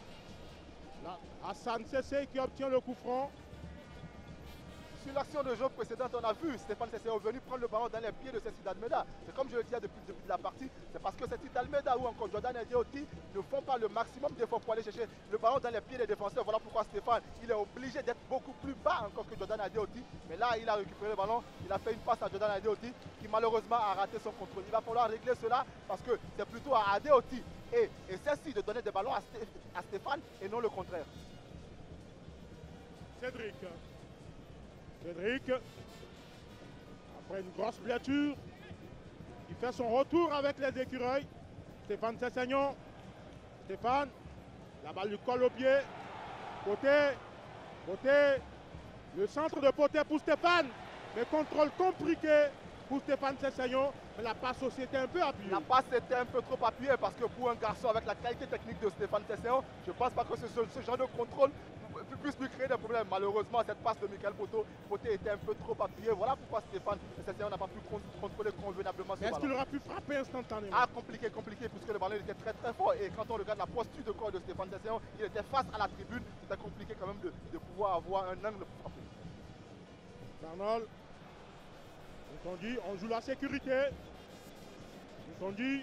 Hassan Sessé qui obtient le coup franc. Sur l'action de jeu précédente, on a vu Stéphane Sessé venu prendre le ballon dans les pieds de Cécile Almeida. C'est comme je le disais depuis la partie, c'est parce que Cécile Almeida ou encore Jordan Adeoti ne font pas le maximum d'efforts pour aller chercher le ballon dans les pieds des défenseurs. Voilà pourquoi Stéphane, il est obligé d'être beaucoup plus bas encore que Jordan Adeoti. Mais là, il a récupéré le ballon, il a fait une passe à Jordan Adeoti qui malheureusement a raté son contrôle. Il va falloir régler cela parce que c'est plutôt à Adeoti et celle-ci de donner des ballons à Stéphane et non le contraire. Cédric, après une grosse blessure, il fait son retour avec les écureuils. Stéphane Sessagnon. Stéphane, la balle lui colle au pied. Poté, le centre de Poté pour Stéphane. Mais contrôle compliqué pour Stéphane Sessagnon. Mais la passe aussi était un peu appuyée. La passe était un peu trop appuyée parce que pour un garçon avec la qualité technique de Stéphane Sessagnon, je ne pense pas que ce genre de contrôle puisse lui créer des problèmes. Malheureusement, cette passe de Michael Poté était un peu trop appuyée. Voilà pourquoi Stéphane Sessegnon n'a pas pu contrôler convenablement ce ballon. Est-ce qu'il aurait pu frapper instantanément? Ah, compliqué, puisque le ballon était très très fort. Et quand on regarde la posture de corps de Stéphane Sessegnon, il était face à la tribune. C'était compliqué quand même de pouvoir avoir un angle pour frapper. Arnold, on dit, on joue la sécurité. On dit,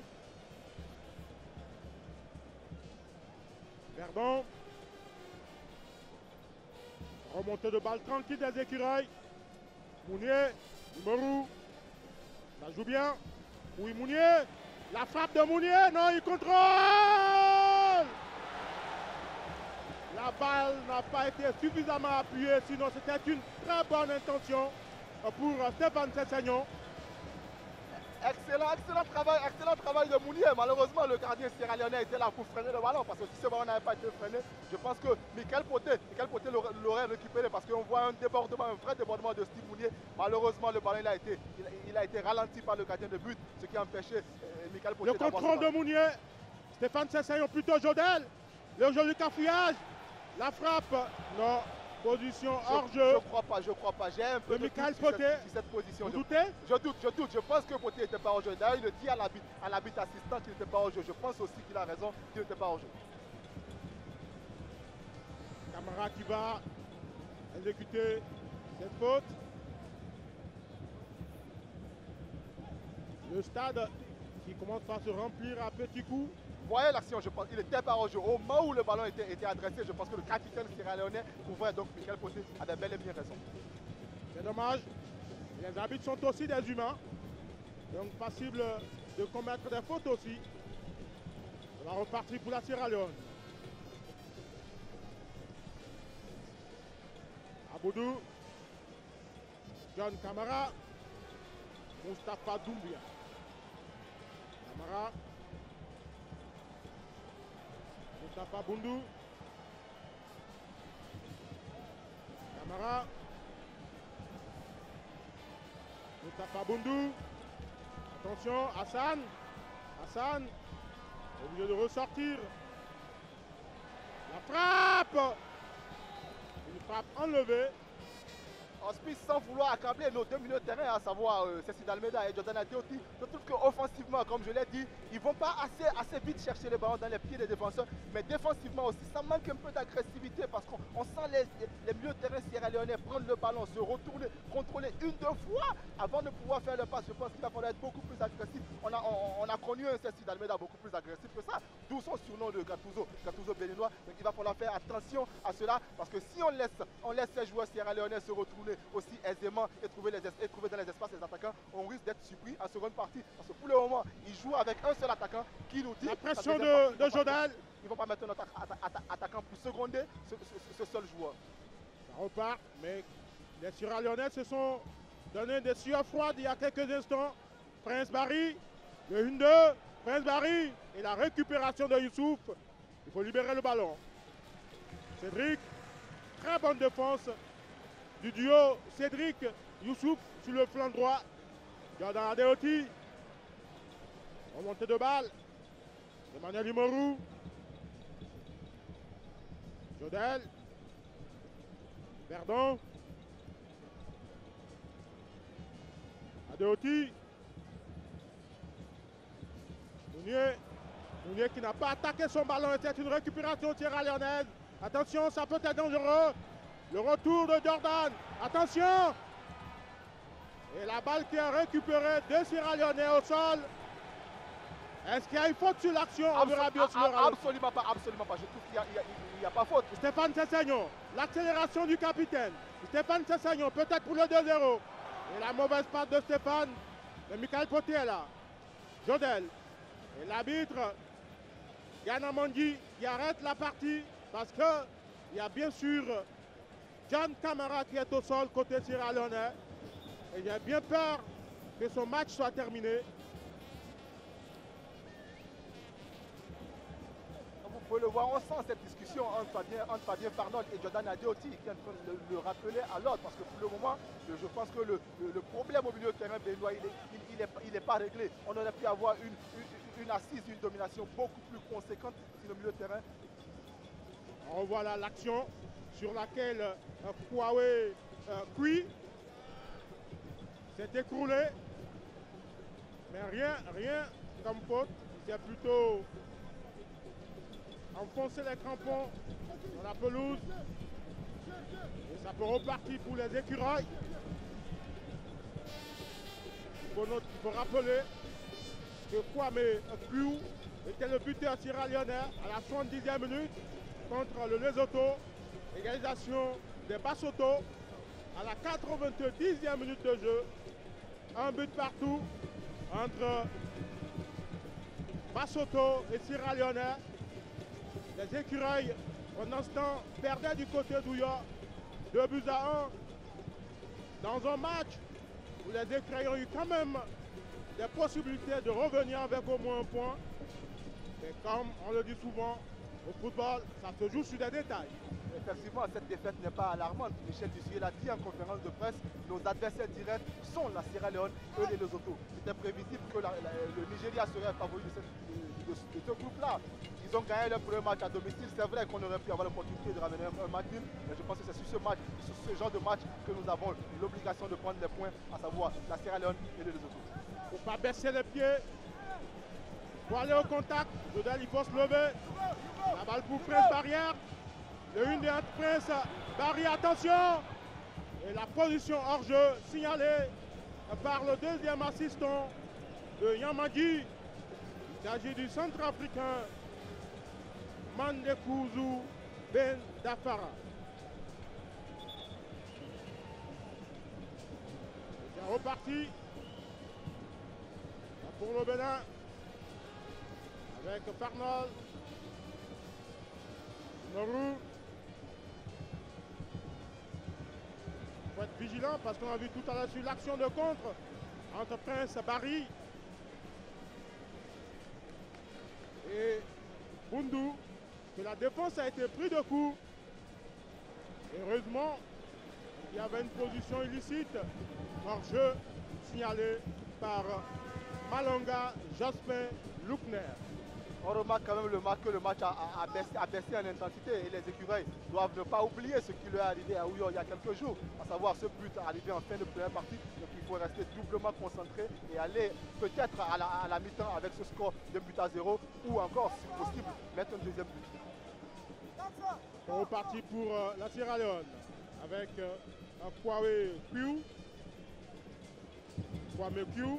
Verdon, remontée de balle tranquille des écureuils. Mounier, Numéro, ça joue bien. Oui, Mounier, la frappe de Mounier, non, il contrôle. La balle n'a pas été suffisamment appuyée, sinon c'était une très bonne intention pour Stéphane Sessegnon. Excellent travail de Mounier. Malheureusement, le gardien sierra-léonais était là pour freiner le ballon, parce que si ce ballon n'avait pas été freiné, je pense que Michael Poté l'aurait récupéré, parce qu'on voit un débordement, un vrai débordement de Steve Mounier. Malheureusement, le ballon il a été ralenti par le gardien de but, ce qui a empêché Michael Poté. Le contrôle de Mounier, Stéphane Sessegnon plutôt Jodel, le jeu du cafouillage, la frappe, non. Position hors jeu. Je crois pas. J'ai un peu de Michael doute Poté. sur cette position. Vous doutez? Je doute. Je pense que Poté n'était pas hors jeu. D'ailleurs, il le dit à l'arbitre assistant qu'il n'était pas hors jeu. Je pense aussi qu'il a raison qu'il n'était pas hors jeu. Camara qui va exécuter cette faute. Le stade qui commence par se remplir à petits coups. Vous voyez l'action, je pense qu'il n'était pas hors jeu. Au moment où le ballon était adressé, je pense que le capitaine sierra-léonais couvrait, donc Michael Poté avait bel et bien raison. C'est dommage. Les arbitres sont aussi des humains, donc passibles de commettre des fautes aussi. On va repartir pour la Sierra Leone. Aboudou, John Camara, Moustapha Doumbia. Camara, Moustapha Boundou, Camara, Moustapha Boundou, attention, Hassan, obligé de ressortir, la frappe, une frappe enlevée. Hospice sans vouloir accabler nos deux milieux de terrain, à savoir Cécile Almeida et Jordan Adeoti. Je trouve qu'offensivement, comme je l'ai dit, ils ne vont pas assez vite chercher les ballons dans les pieds des défenseurs, mais défensivement aussi, ça manque un peu d'agressivité parce qu'on sent les milieux de terrain sierra-léonais prendre le ballon, se retourner, contrôler une, deux fois avant de pouvoir faire le passe. Je pense qu'il va falloir être beaucoup plus agressif. On a connu un Cécile Almeida beaucoup plus agressif que ça, d'où son surnom de Gattuso béninois. Donc il va falloir faire attention à cela parce que si on laisse ces joueurs sierra-léonais se retourner aussi aisément et trouver dans les espaces les attaquants, on risque d'être surpris en seconde partie. Parce que pour le moment, ils jouent avec un seul attaquant qui nous dit... La pression de Jodel. Ils ne vont pas mettre notre attaquant pour seconder ce seul joueur. Ça repart, mais les Sierra-Léonais se sont donné des sueurs froides il y a quelques instants. Prince Barry, le 1-2, Prince Barry et la récupération de Youssouf. Il faut libérer le ballon. Cédric, très bonne défense du duo Cédric Youssouf sur le flanc droit. Jordan Adeoti. Remontée de balle. Emmanuel Imoru. Jodel. Verdon. Adeoti. Mounier qui n'a pas attaqué son ballon. C'est une récupération sierra-léonaise. Attention, ça peut être dangereux. Le retour de Jordan. Attention. Et la balle qui est récupérée de Sierra-Léonais au sol. Est-ce qu'il y a une faute sur l'action? Absolument pas. Je trouve qu'il n'y a pas faute. Stéphane Sessegnon. L'accélération du capitaine. Stéphane Sessegnon peut-être pour le 2-0. Et la mauvaise passe de Stéphane. Mais Michael Poté est là. Jodel. Et l'arbitre Ganamandi qui arrête la partie parce qu'il y a bien sûr John Camara qui est au sol côté sierra-léonais. Et j'ai bien peur que son match soit terminé. Vous pouvez le voir, on sent cette discussion entre Fabien Farnold et Jordan Adeoti qui est en train de le rappeler à l'ordre parce que pour le moment, je pense que le problème au milieu de terrain béninois, il n'est pas réglé. On aurait pu avoir une assise, une domination beaucoup plus conséquente sur le milieu de terrain. On revoit là l'action. sur laquelle Kouawe Kui s'est écroulé. Mais rien comme faute. Il a plutôt enfoncé les crampons dans la pelouse. Et ça peut repartir pour les écureuils. Il faut rappeler que Kwame Kwiu était le buteur sierra-léonais à la 70e minute contre le Lesotho. Égalisation des Basotho à la 90e minute de jeu. Un but partout entre Basotho et Sierra-Léonais. Les écureuils, pendant ce temps, perdaient du côté d'Ouya 2 buts à 1 dans un match où les écureuils ont eu quand même des possibilités de revenir avec au moins un point. Mais comme on le dit souvent, au football, ça se joue sur des détails. Effectivement, cette défaite n'est pas alarmante. Michel Dussuyer l'a dit en conférence de presse, nos adversaires directs sont la Sierra Leone et les Lesotho. C'était prévisible que le Nigeria serait favori de ce groupe-là. Ils ont gagné leur premier match à domicile. C'est vrai qu'on aurait pu avoir l'opportunité de ramener un match nul, mais je pense que c'est sur ce match, sur ce genre de match que nous avons l'obligation de prendre les points, à savoir la Sierra Leone et les Lesotho. Il ne faut pas baisser les pieds. Pour aller au contact, Jodel, il faut se lever. La balle pour Prince Barrière. Le 1 de Prince Barrière, attention. Et la position hors jeu signalée par le deuxième assistant de Yamadi. Il s'agit du centrafricain Mandekuzu Ben Dafara. C'est reparti pour le Bénin avec Farnol, Nourou. Il faut être vigilant parce qu'on a vu tout à l'heure sur l'action de contre entre Prince Barry et Bundu, que la défense a été prise de coup. Heureusement, il y avait une position illicite hors jeu signalée par Malonga Jospin Loukner. On remarque quand même que le match a baissé en intensité et les écureuils doivent ne pas oublier ce qui leur est arrivé à Ouyo il y a quelques jours, à savoir ce but arrivé en fin de première partie. Donc il faut rester doublement concentré et aller peut-être à la mi-temps avec ce score de but à 0 ou encore, si possible, mettre un deuxième but. On est reparti pour la Sierra Leone avec Kwame Kwiu. Kwame Kwiu.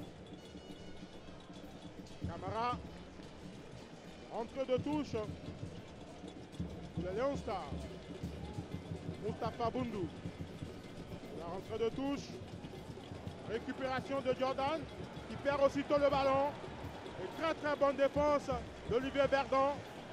Camara. Entre de touche pour les Lions Stars. Mustapha Bundu. La rentrée de touche. Récupération de Jordan qui perd aussitôt le ballon. Et très bonne défense d'Olivier Verdon.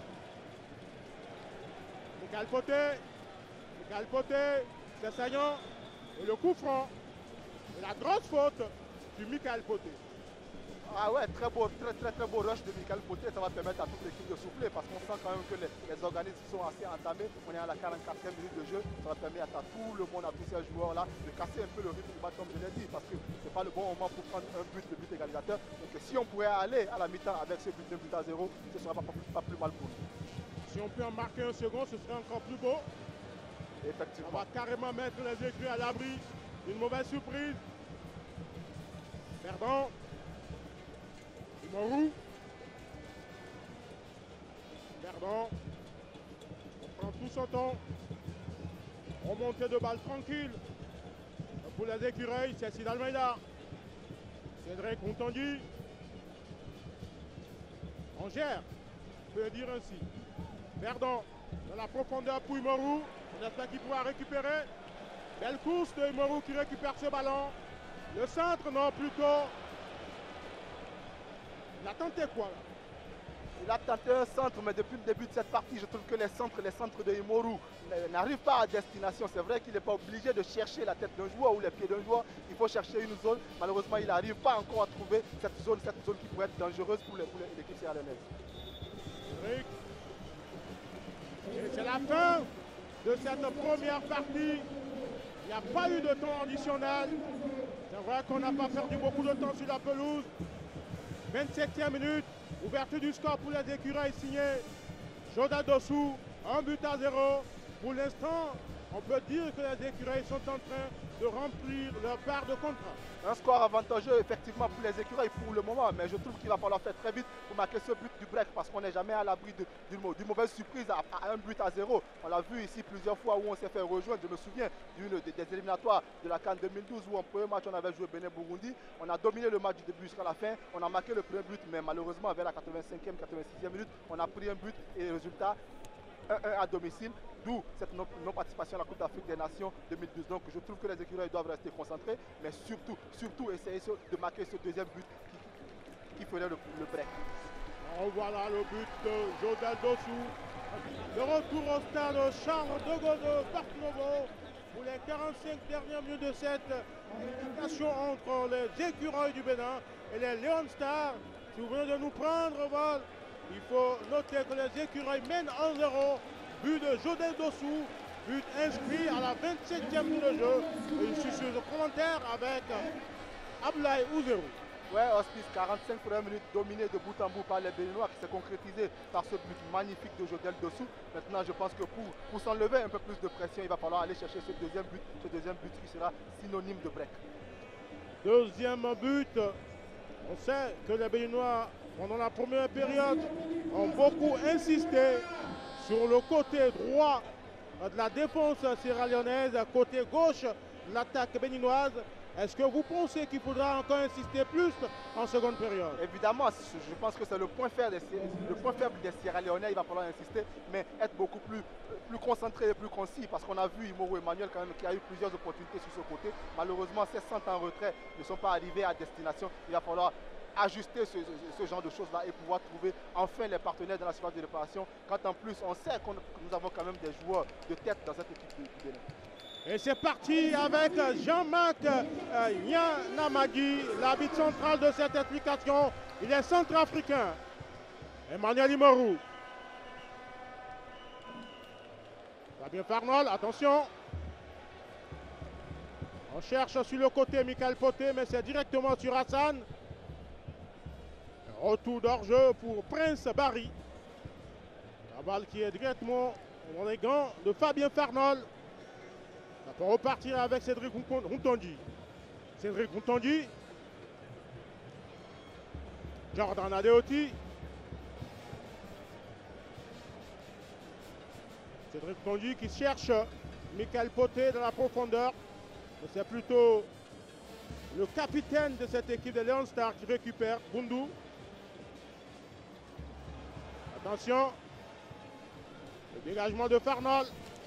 Michael Poté. C'est saillant. Et le coup franc. Et la grosse faute du Michael Poté. Ah ouais, très beau rush de Michael Poté, ça va permettre à toute l'équipe de souffler parce qu'on sent quand même que les organismes sont assez entamés. On est à la 44e minute de jeu, ça va permettre à tout le monde, à tous ces joueurs-là de casser un peu le rythme du match comme je l'ai dit parce que ce n'est pas le bon moment pour prendre un but égalisateur. Donc si on pourrait aller à la mi-temps avec ce but de but à 0, ce ne sera pas plus mal pour nous. Si on peut en marquer un second, ce serait encore plus beau. Effectivement. On va carrément mettre les écrits à l'abri d'une mauvaise surprise. Perdant. Morou. Verdon. On prend tout son temps. Remontée de balle tranquille. Pour les écureuils, c'est Sid Almeida. Cédric Montandy. On gère, on peut dire ainsi. Verdon dans la profondeur pour Morou. On espère qu'il pourra récupérer. Belle course de Morou qui récupère ce ballon. Le centre, non, plutôt. Il a tenté quoi là? Il a tenté un centre, mais depuis le début de cette partie, je trouve que les centres de Imoru n'arrivent pas à destination. C'est vrai qu'il n'est pas obligé de chercher la tête d'un joueur ou les pieds d'un joueur. Il faut chercher une zone. Malheureusement, il n'arrive pas encore à trouver cette zone qui pourrait être dangereuse pour l'équipe sierra-léonaise. C'est la fin de cette première partie. Il n'y a pas eu de temps additionnel. C'est vrai qu'on n'a pas perdu beaucoup de temps sur la pelouse. 27e minute, ouverture du score pour les écureuils signé Joda Dossou, 1 but à 0. Pour l'instant, On peut dire que les écureuils sont en train de remplir leur part de contrat. Un score avantageux effectivement pour les écureuils pour le moment, mais je trouve qu'il va falloir faire très vite pour marquer ce but du break parce qu'on n'est jamais à l'abri d'une mauvaise surprise à 1-0. On l'a vu ici plusieurs fois où on s'est fait rejoindre. Je me souviens des éliminatoires de la CAN 2012 où en premier match on avait joué Bénin-Burundi. On a dominé le match du début jusqu'à la fin. On a marqué le premier but, mais malheureusement vers la 85e, 86e minute, on a pris un but et le résultat 1-1 à domicile, d'où cette non-participation à la Coupe d'Afrique des Nations 2012. Donc je trouve que les écureuils doivent rester concentrés, mais surtout essayer de marquer ce deuxième but qui ferait le break. Voilà le but de Jodel Dossou. De retour au stade Charles de Gaulle de Porto Novo pour les 45 dernières minutes de cette confrontation entre les écureuils du Bénin et les Lions Stars. Si vous venez de nous prendre au vol, il faut noter que les écureuils mènent 1-0. But de Jodel Dossou, but inscrit à la 27e minute de jeu. Et je suis sur le commentaire avec Ablaï Ouzerou. Ouais, Hospice, 45 premières minutes dominées de bout en bout par les Béninois qui s'est concrétisé par ce but magnifique de Jodel Dossou. Maintenant, je pense que pour s'enlever un peu plus de pression, il va falloir aller chercher ce deuxième but qui sera synonyme de break. Deuxième but. On sait que les Béninois, pendant la première période, ont beaucoup insisté sur le côté droit de la défense sierra-léonaise, côté gauche de l'attaque béninoise. Est-ce que vous pensez qu'il faudra encore insister plus en seconde période? Évidemment, je pense que c'est le point faible des Sierra-Léonais. Il va falloir insister, mais être beaucoup plus concentré et plus concis, parce qu'on a vu Imoro Emmanuel quand même qui a eu plusieurs opportunités sur ce côté. Malheureusement, ces centres en retrait ne sont pas arrivés à destination. Il va falloir ajuster ce genre de choses-là et pouvoir trouver enfin les partenaires dans la surface de réparation, quand en plus on sait que nous avons quand même des joueurs de tête dans cette équipe du Bénin. Et c'est parti avec Jean-Marc Nyanamadi, l'arbitre central de cette application. Il est centrafricain. Emmanuel Imorou. Fabien Farnol, attention. On cherche sur le côté Michael Poté, mais c'est directement sur Hassan. Retour d'hors-jeu pour Prince Barry. La balle qui est directement dans les gants de Fabien Farnol. Ça peut repartir avec Cédric Rontondi. Cédric Rontondi. Jordan Adeoti. Cédric Rontondi qui cherche Michael Poté dans la profondeur. C'est plutôt le capitaine de cette équipe de Lions Stars qui récupère Bundu. Attention. Le dégagement de Farnol.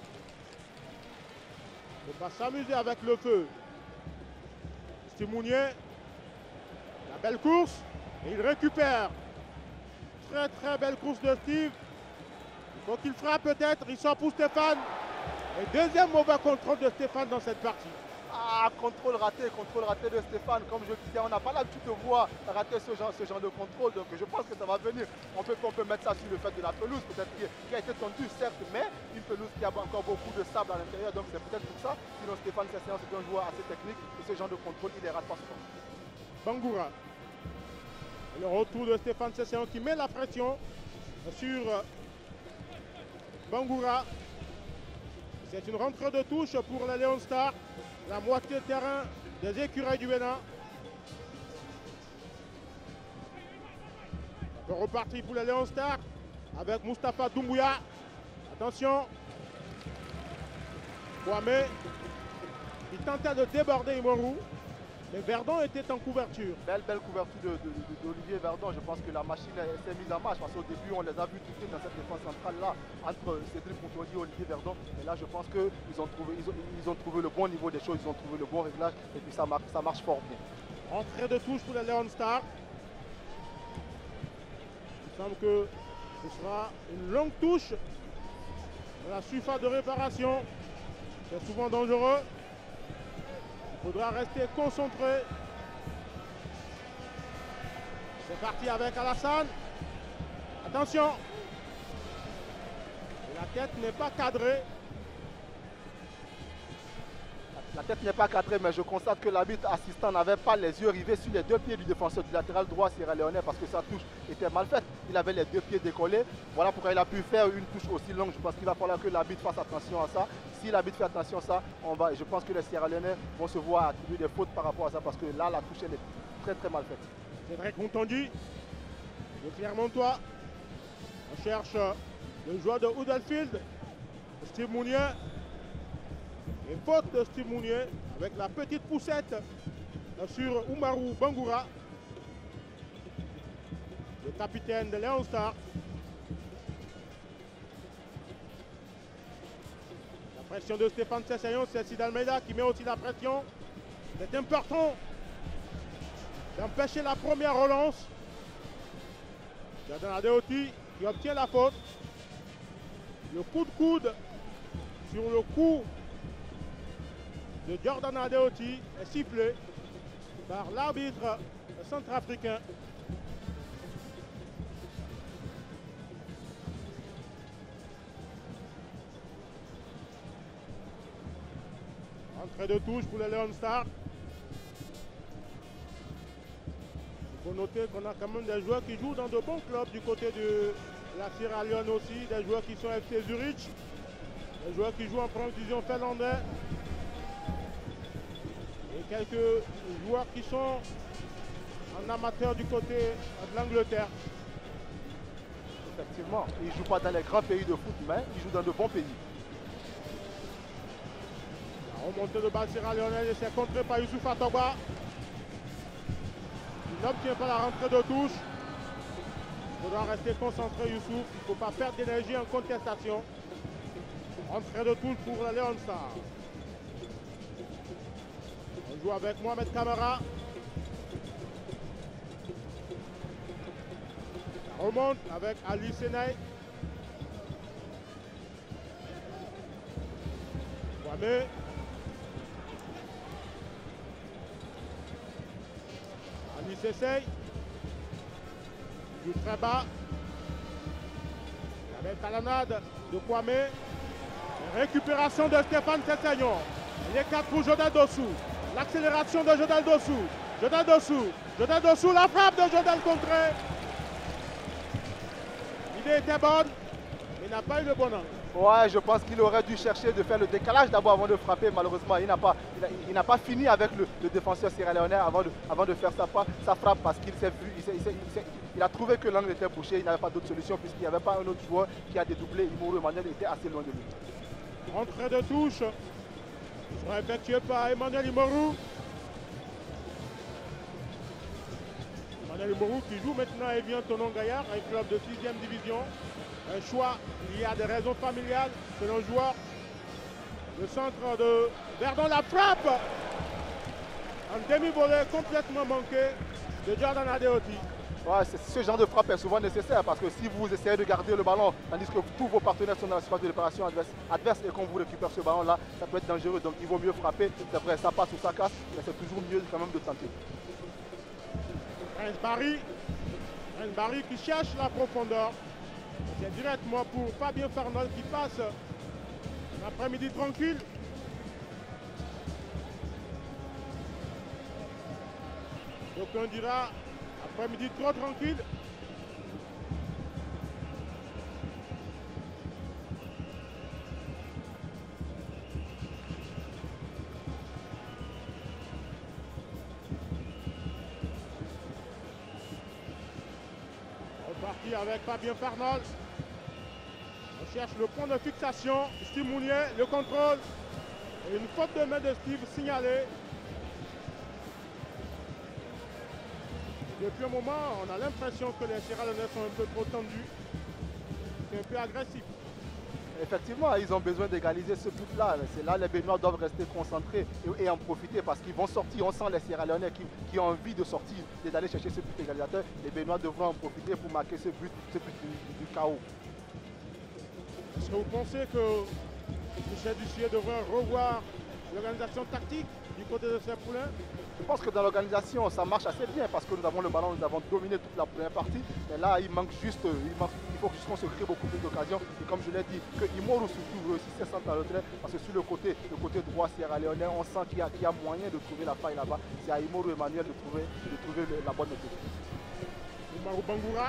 Il ne faut pas s'amuser avec le feu. Steve Mounier. La belle course. Et il récupère. Très belle course de Steve. Il faut qu'il frappe peut-être. Il sort pour Stéphane. Et deuxième mauvais contrôle de Stéphane dans cette partie. Ah, contrôle raté de Stéphane. Comme je disais, on n'a pas l'habitude de voir rater ce genre de contrôle. Donc je pense que ça va venir. On peut mettre ça sur le fait de la pelouse, peut-être qui a été tendue, certes, mais une pelouse qui a encore beaucoup de sable à l'intérieur. Donc c'est peut-être pour ça. Sinon Stéphane Sesséan, c'est un joueur assez technique. Et ce genre de contrôle, il les rate pas souvent. Bangoura. Et le retour de Stéphane Sesséan qui met la pression sur Bangoura. C'est une rentrée de touche pour les Lions Stars. La moitié de terrain des écureuils du Bénin. On peut repartir pour les Lions Stars avec Moustapha Doumbouya. Attention. Kwame. Il tentait de déborder Imorou. Mais Verdon était en couverture. Belle couverture d'Olivier Verdon. Je pense que la machine s'est mise en marche parce qu'au début, on les a vus tout dans cette défense centrale-là entre Cédric Rontondi et Olivier Verdon. Et là, je pense qu'ils ont trouvé le bon niveau des choses, ils ont trouvé le bon réglage et puis ça marche fort bien. Entrée de touche pour les Lions Stars. Il semble que ce sera une longue touche dans la surface de réparation. C'est souvent dangereux. Il faudra rester concentré. C'est parti avec Alassane. Attention. Et la tête n'est pas cadrée. La tête n'est pas cadrée, mais je constate que l'arbitre assistant n'avait pas les yeux rivés sur les deux pieds du défenseur du latéral droit sierra-léonais parce que sa touche était mal faite. Il avait les deux pieds décollés. Voilà pourquoi il a pu faire une touche aussi longue. Je pense qu'il va falloir que l'arbitre fasse attention à ça. Si l'arbitre fait attention à ça, je pense que les sierra-léonais vont se voir attribuer des fautes par rapport à ça parce que là, la touche, elle est très très mal faite. C'est très contendu de Clermontois. On cherche le joueur de Huddersfield, Steve Mounier. Et faute de Steve Mounier avec la petite poussette sur Umaru Bangoura, le capitaine de Leon Star. La pression de Stéphane Sessayon, c'est Sid Almeida qui met aussi la pression. C'est important d'empêcher la première relance. Jordan Adeoti qui obtient la faute. Le coup de coude sur le cou de Jordan Adeoti est sifflé par l'arbitre centrafricain. Entrée de touche pour les Leon Star. Il faut noter qu'on a quand même des joueurs qui jouent dans de bons clubs du côté de la Sierra Leone aussi, des joueurs qui sont FC Zurich, des joueurs qui jouent en première division finlandais et quelques joueurs qui sont en amateur du côté de l'Angleterre. Effectivement, ils ne jouent pas dans les grands pays de foot, mais ils jouent dans de bons pays. La remontée de balle sierra-léonaise et c'est contré par Youssouf Atogba. Il n'obtient pas la rentrée de touche. Il faudra rester concentré, Youssouf. Il ne faut pas perdre d'énergie en contestation. Rentrée de touche pour la Leon Star. On joue avec Mohamed Kamara. On remonte avec Ali Senay. Kwame. Ali s'essaye. Il joue très bas. Avec la lanade de Kwame. Récupération de Stéphane Sessegnon. Les 4 pour Jodel Dossou. L'accélération de Jodel Dossou. Jodel Dossou. Jodel Dossou. La frappe de Jodel contrée. L'idée était bonne, mais il n'a pas eu le bon angle. Ouais, je pense qu'il aurait dû chercher de faire le décalage d'abord avant de frapper. Malheureusement, il n'a pas fini avec le défenseur sierra-léonais avant de faire sa frappe parce qu'il s'est vu, il a trouvé que l'angle était bouché. Il n'avait pas d'autre solution puisqu'il n'y avait pas un autre joueur qui a dédoublé. Imourou Emmanuel était assez loin de lui. Entrée de touche sera effectuée par Emmanuel Imourou. Emmanuel Imourou qui joue maintenant à Evian Tonon Gaillard, un club de 6e division. Un choix, il y a des raisons familiales selon le joueur. Le centre de Verdon, la frappe en demi-volée complètement manqué de Jordan Adeoti. Ouais, ce genre de frappe est souvent nécessaire parce que si vous essayez de garder le ballon tandis que tous vos partenaires sont dans la surface de réparation adverse et qu'on vous récupère ce ballon-là, ça peut être dangereux. Donc il vaut mieux frapper. C'est vrai, ça passe ou ça casse, mais c'est toujours mieux quand même de tenter. Prince Barry qui cherche la profondeur. C'est directement pour Fabien Farnol qui passe un après-midi tranquille. Donc on dira après-midi trop tranquille. Reparti avec Fabien Farnol. On cherche le point de fixation. Steve Mounier, le contrôle. Et une faute de main de Steve signalée. Depuis un moment, on a l'impression que les Sierra-Léonais sont un peu trop tendus. C'est un peu agressif. Effectivement, ils ont besoin d'égaliser ce but-là. C'est là les Béninois doivent rester concentrés et en profiter parce qu'ils vont sortir. On sent les Sierra-Léonais qui ont envie de sortir et d'aller chercher ce but égalisateur. Les Béninois devront en profiter pour marquer ce but du chaos. Est-ce que vous pensez que Michel Dussier devrait revoir l'organisation tactique du côté de ses poulains? Je pense que dans l'organisation, ça marche assez bien parce que nous avons le ballon, nous avons dominé toute la première partie. Mais là, il faut juste qu'on se crée beaucoup plus d'occasions. Et comme je l'ai dit, que Imoru surtout réussisse ses centres à retrait parce que sur le côté droit Sierra Leone, on sent qu'il y a moyen de trouver la faille là-bas. C'est à Imoru Emmanuel de trouver la bonne méthode. Bangoura.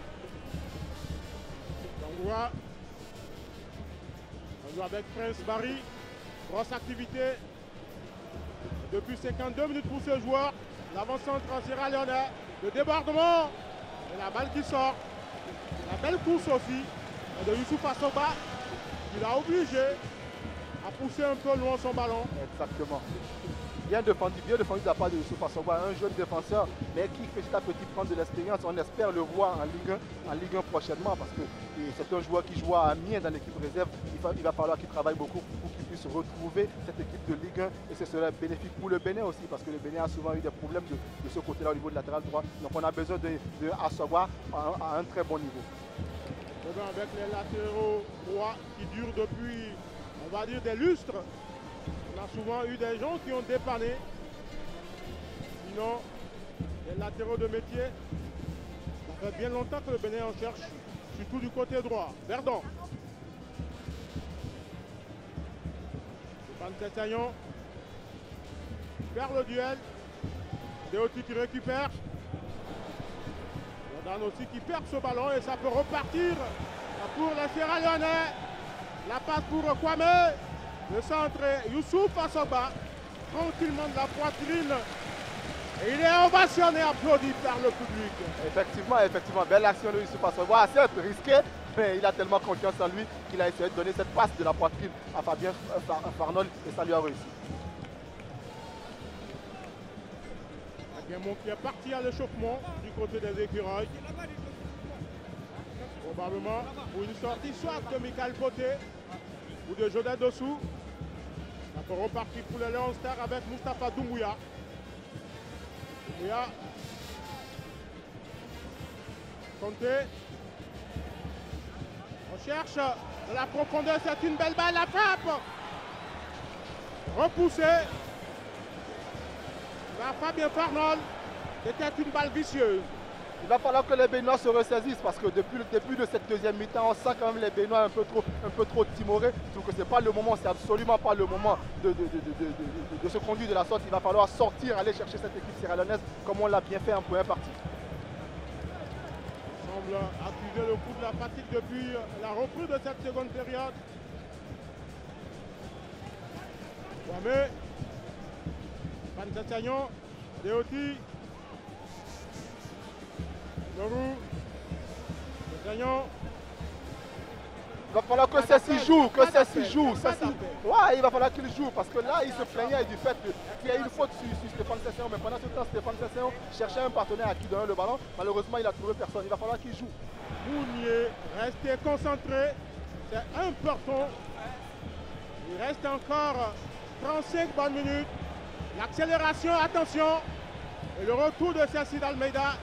On joue avec Prince Barry. Grosse activité. Depuis 52 minutes pour ce joueur. L'avant-centre en Sierra Leone. Le débordement. Et la balle qui sort. La belle course aussi de Youssouf Assoba. Il a obligé à pousser un peu loin son ballon. Exactement. Bien défendu de la part de Youssouf Assoba, un jeune défenseur, mais qui petit à petit prend de l'expérience. On espère le voir en Ligue 1 prochainement parce que c'est un joueur qui joue à Amiens dans l'équipe réserve. Il va falloir qu'il travaille beaucoup pour qu'il puisse retrouver cette équipe de Ligue 1 et ce serait bénéfique pour le Bénin aussi parce que le Bénin a souvent eu des problèmes de ce côté-là au niveau de latéral droit. Donc on a besoin de Assoba à un très bon niveau. Avec les latéraux droits qui durent depuis, on va dire, des lustres. On a souvent eu des gens qui ont dépanné. Sinon, les latéraux de métier, ça fait bien longtemps que le Bénin en cherche, surtout du côté droit. Verdon. Stéphane Tessaillon perd le duel. Deoti qui récupère. Jordan aussi qui perd ce ballon et ça peut repartir pour les Sierra Leonais. La passe pour Kwame. Le centre, Youssouf Assoba, tranquillement de la poitrine. Et il est ovationné, applaudi par le public. Effectivement, belle action de Youssouf Assoba, assez risqué, mais il a tellement confiance en lui qu'il a essayé de donner cette passe de la poitrine à Fabien Farnol et ça lui a réussi. Aguemon qui est parti à l'échauffement du côté des écureuils. Probablement pour une sortie soit de Michael Poté ou de Jodet Dossou. Ça peut repartir pour les Lions Stars avec Moustapha Doumbouya. Doumbouya. Conté. On cherche de la profondeur, c'est une belle balle, la frappe. Repoussé par Fabien Farnol. C'était une balle vicieuse. Il va falloir que les Béninois se ressaisissent parce que depuis le début de cette deuxième mi-temps, on sent quand même les Béninois un peu trop timorés. Je trouve que ce n'est pas le moment, c'est absolument pas le moment de se conduire de la sorte. Il va falloir sortir, aller chercher cette équipe sierra-léonaise comme on l'a bien fait en première partie. Il semble accuser le coup de la fatigue depuis la reprise de cette seconde période. Kwame, Pansasagnon, Deoti. Norou, Gagnon. Il va falloir que ceci joue, Ouais, il va falloir qu'il joue parce que là, il se plaignait du fait qu'il y a une faute sur Stéphane Tessaillon. Mais pendant ce temps, Stéphane Tessaillon cherchait un partenaire à qui donner le ballon. Malheureusement, il n'a trouvé personne. Il va falloir qu'il joue. Mounier, restez concentré. C'est important. Il reste encore 35 bonnes minutes. L'accélération, attention. Et le retour de Cécile Almeida.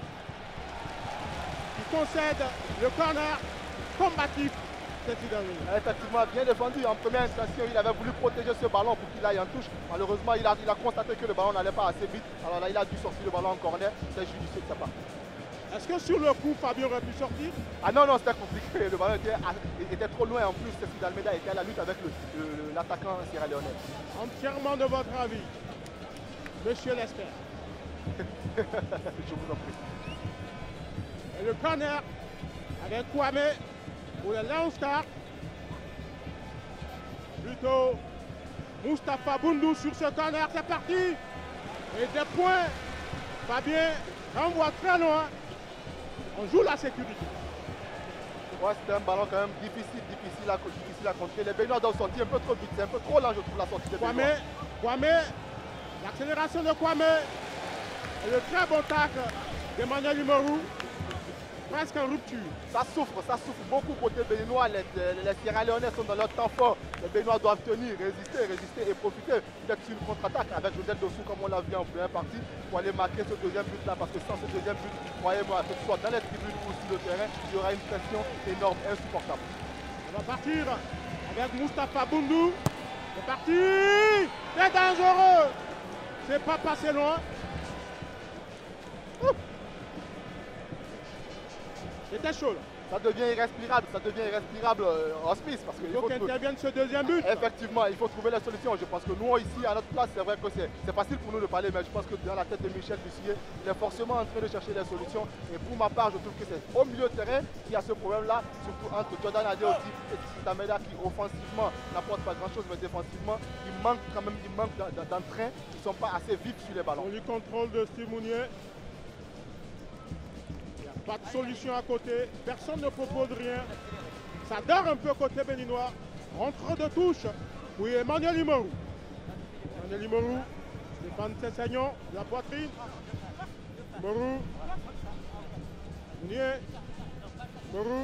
Concède le corner combatif. Effectivement, bien défendu. En première intention, il avait voulu protéger ce ballon pour qu'il aille en touche. Malheureusement, il a constaté que le ballon n'allait pas assez vite. Alors là, il a dû sortir le ballon en corner. C'est judicieux de sa part. Est-ce que sur le coup, Fabien aurait pu sortir? Ah non, c'était compliqué. Le ballon était trop loin. En plus, Cécile Almeida était à la lutte avec l'attaquant sierra-léonais. Entièrement de votre avis, monsieur Lester. Je vous en prie. Et le corner avec Kwame pour les Lions Stars. Plutôt Moustapha Boundou sur ce corner, c'est parti. Et des points. Fabien renvoie très loin. On joue la sécurité. Ouais, c'était un ballon quand même difficile à contrer. Les Béninois doivent sortir un peu trop vite. C'est un peu trop lent, je trouve, la sortie des Béninois. Kwame, l'accélération de Kwame. Et le très bon tacle d'Emmanuel Imoru. Presque en rupture. Ça souffre beaucoup côté béninois. Les Sierra-Léonais sont dans leur temps fort. Les Béninois doivent tenir, résister et profiter peut-être sur une contre-attaque avec Joseph Dossou comme on l'a vu en première partie pour aller marquer ce deuxième but là parce que sans ce deuxième but, croyez-moi, que ce soit dans les tribunes ou sur le terrain, il y aura une pression énorme, insupportable. On va partir avec Moustapha Boundou. C'est parti. C'est dangereux. C'est pas passé loin. C'était chaud là. Ça devient irrespirable en Smith parce qu'il faut qu'il intervienne ce deuxième but. Effectivement, il faut trouver la solution. Je pense que nous ici à notre place, c'est vrai que c'est facile pour nous de parler, mais je pense que dans la tête de Michel Bussier, il est forcément en train de chercher des solutions. Et pour ma part, je trouve que c'est au milieu de terrain qu'il y a ce problème-là, surtout entre Jordan Adeoti et Tissita Meda qui offensivement n'apportent pas grand-chose, mais défensivement, il manque d'entrain, ils ne sont pas assez vifs sur les ballons. On lui contrôle de Steve Mounier. Pas de solution à côté, personne ne propose rien. Ça dort un peu côté béninois. Rentre de touche. Oui, Emmanuel Imoru. Emmanuel Imoru. Stéphane Tessagnon, la poitrine. Imoru. Mounier. Imoru.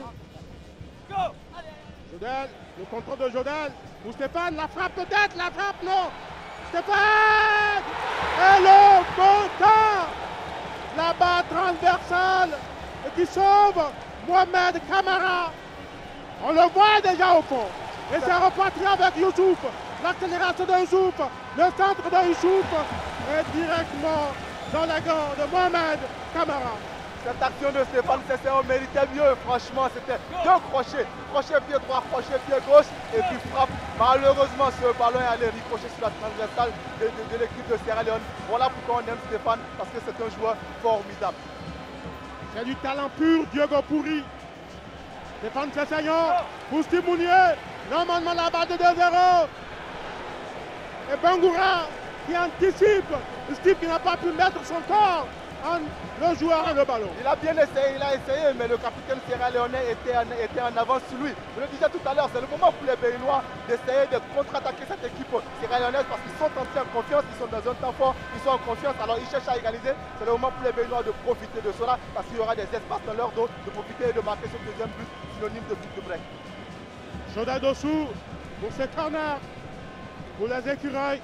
Jodel, le contrôle de Jodel. Ou Stéphane, la frappe peut-être, la frappe non. Stéphane. Et le bon temps. La balle transversale. Et qui sauve Mohamed Kamara. On le voit déjà au fond. Et c'est reparti avec Youssouf. L'accélération de Youssouf. Le centre de Youssouf. Et directement dans la gants de Mohamed Kamara. Cette action de Stéphane Tessagnon méritait mieux. Franchement, c'était deux crochets. Crochet pied droit, crochet pied gauche. Et puis frappe. Malheureusement, ce ballon est allé ricocher sur la transversale de l'équipe de Sierra Leone. Voilà pourquoi on aime Stéphane. Parce que c'est un joueur formidable. C'est du talent pur, Diogo Pourri. Stéphane Tessagnon pour Steve Mounier. Normalement la balle de 2-0. Et Bangoura qui anticipe. Steve qui n'a pas pu mettre son corps en le joueur et le ballon. Il a bien essayé, mais le capitaine sierra-léonais était en avance sur lui. Je le disais tout à l'heure, c'est le moment pour les Béninois d'essayer de contre-attaquer cette équipe sierra-léonaise parce qu'ils sont entrés en confiance, ils sont dans un temps fort, ils sont en confiance, alors ils cherchent à égaliser. C'est le moment pour les Béninois de profiter de cela parce qu'il y aura des espaces dans leur dos, de profiter et de marquer ce deuxième but synonyme de but de break. Joda Dossou pour ce corner pour les écureuils.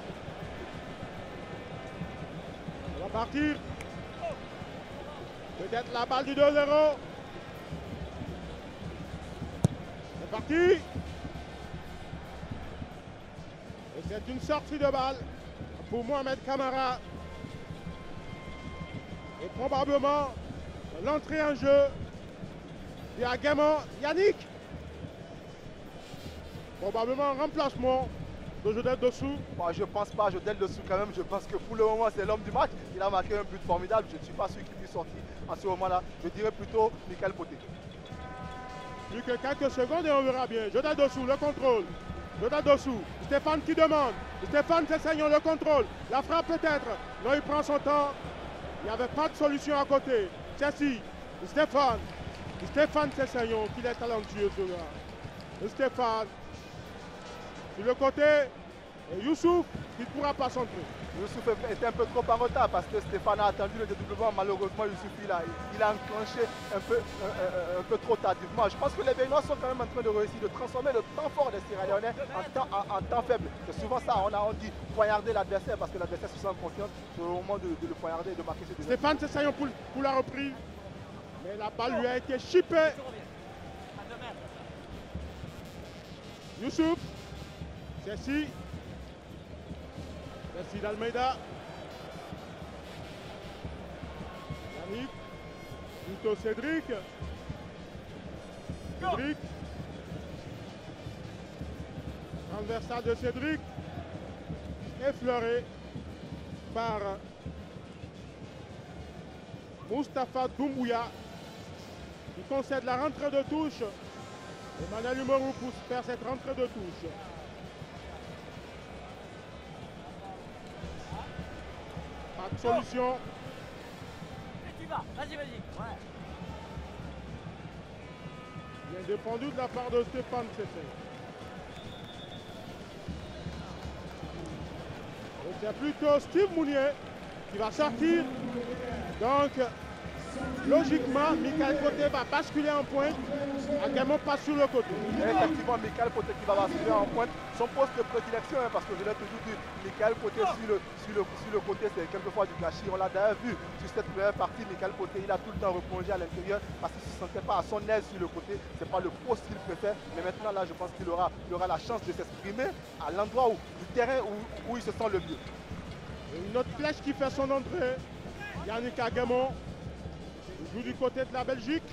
On va partir. Peut-être la balle du 2-0. C'est parti. Et c'est une sortie de balle pour Mohamed Kamara. Et probablement l'entrée en jeu d'Agamo Yannick. Probablement un remplacement de Jodel Dossou. Bon, je pense pas, Jodel Dossou quand même, je pense que pour le moment c'est l'homme du match. Il a marqué un but formidable, je ne suis pas sûr qu'il puisse sortir en ce moment-là. Je dirais plutôt Michael Poté. Plus que quelques secondes et on verra bien. Jodel Dossou, le contrôle. Jodel Dossou, Stéphane qui demande. Stéphane Tessagnon, le contrôle. La frappe peut-être. Non, il prend son temps. Il n'y avait pas de solution à côté. Chelsea, Stéphane Tessagnon, qu'il est talentueux ce gars. Stéphane. Sur le côté, Youssouf qui ne pourra pas centrer. Youssouf était un peu trop en retard parce que Stéphane a attendu le dédoublement. Malheureusement, Youssouf il a enclenché un peu trop tardivement. Je pense que les Béninois sont quand même en train de réussir de transformer le temps fort des Sierra-Léonais en temps faible. C'est souvent ça, on dit poignarder l'adversaire parce que l'adversaire se sent confiant. C'est le moment de le poignarder et de marquer ses deux. Stéphane Tessagnon pour la reprise. Mais la balle lui a été chippée. Youssouf. Ceci d'Almeida. Yannick. Plutôt Cédric. Transversal de Cédric. Effleuré par Moustapha Doumbouya qui concède la rentrée de touche. Emmanuel Imoru pour faire cette rentrée de touche. Pas de solution. Vas-y. Ouais. Bien défendu de la part de Stéphane Tessagnon. C'est plutôt Steve Mounier qui va sortir. Donc, logiquement, Michael Poté va basculer en pointe. Agamo passe sur le côté. Et effectivement, Michael Poté qui va basculer en pointe. Son poste de prédilection, hein, parce que je l'ai toujours dit, Michael Poté sur le côté, c'est quelquefois du gâchis. On l'a d'ailleurs vu sur cette première partie. Michael Poté, il a tout le temps replongé à l'intérieur parce qu'il ne se sentait pas à son aise sur le côté. Ce n'est pas le poste qu'il préfère. Mais maintenant, là, je pense qu'il aura la chance de s'exprimer à l'endroit du terrain où il se sent le mieux. Et une autre flèche qui fait son entrée. Yannick Aguemon joue du côté de la Belgique.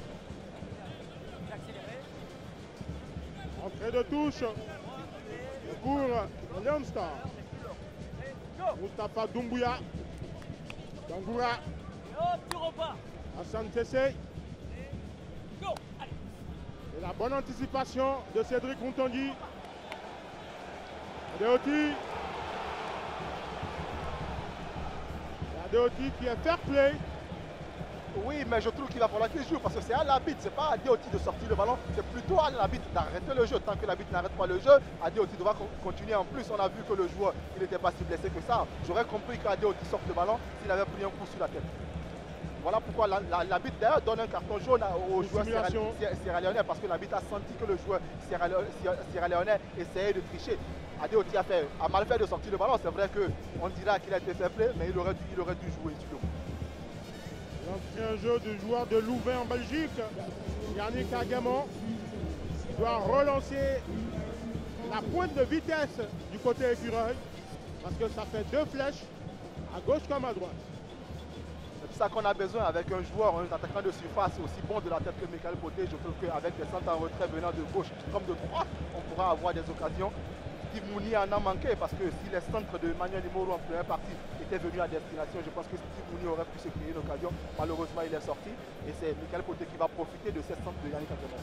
Entrée de touche pour Leon Star. Moustapha Doumbouya. Dangoura. Hassan Tessé. Et la bonne anticipation de Cédric Moutongui. Adeoti. Adeoti qui est fair play. Oui, mais je trouve qu'il va falloir qu'il joue parce que c'est à l'arbitre, c'est pas à Adeoti de sortir le ballon, c'est plutôt à l'arbitre d'arrêter le jeu. Tant que l'arbitre n'arrête pas le jeu, Adeoti devra continuer. En plus, on a vu que le joueur il n'était pas si blessé que ça. J'aurais compris qu'Adeoti sorte le ballon s'il avait pris un coup sur la tête. Voilà pourquoi l'arbitre d'ailleurs donne un carton jaune au joueur sierra-léonais parce que l'arbitre a senti que le joueur sierra-léonais essayait de tricher. Adeoti a mal fait de sortir le ballon. C'est vrai qu'on dira qu'il a été fair play, mais il aurait dû jouer. L'entrée en jeu du joueur de Louvain en Belgique, Yannick Aguemon, doit relancer la pointe de vitesse du côté écureuil parce que ça fait deux flèches à gauche comme à droite. C'est ça qu'on a besoin avec un joueur, un attaquant de surface aussi bon de la tête que Michael Poté. Je trouve qu'avec des centres en retrait venant de gauche comme de droite, on pourra avoir des occasions. Steve Mounier en a manqué parce que si les centres de Manuel Limoro en première partie étaient venus à destination, je pense que Steve Mounier aurait pu se créer une occasion. Malheureusement, il est sorti et c'est Michael Poté qui va profiter de ces centres de Yannick Aguemon.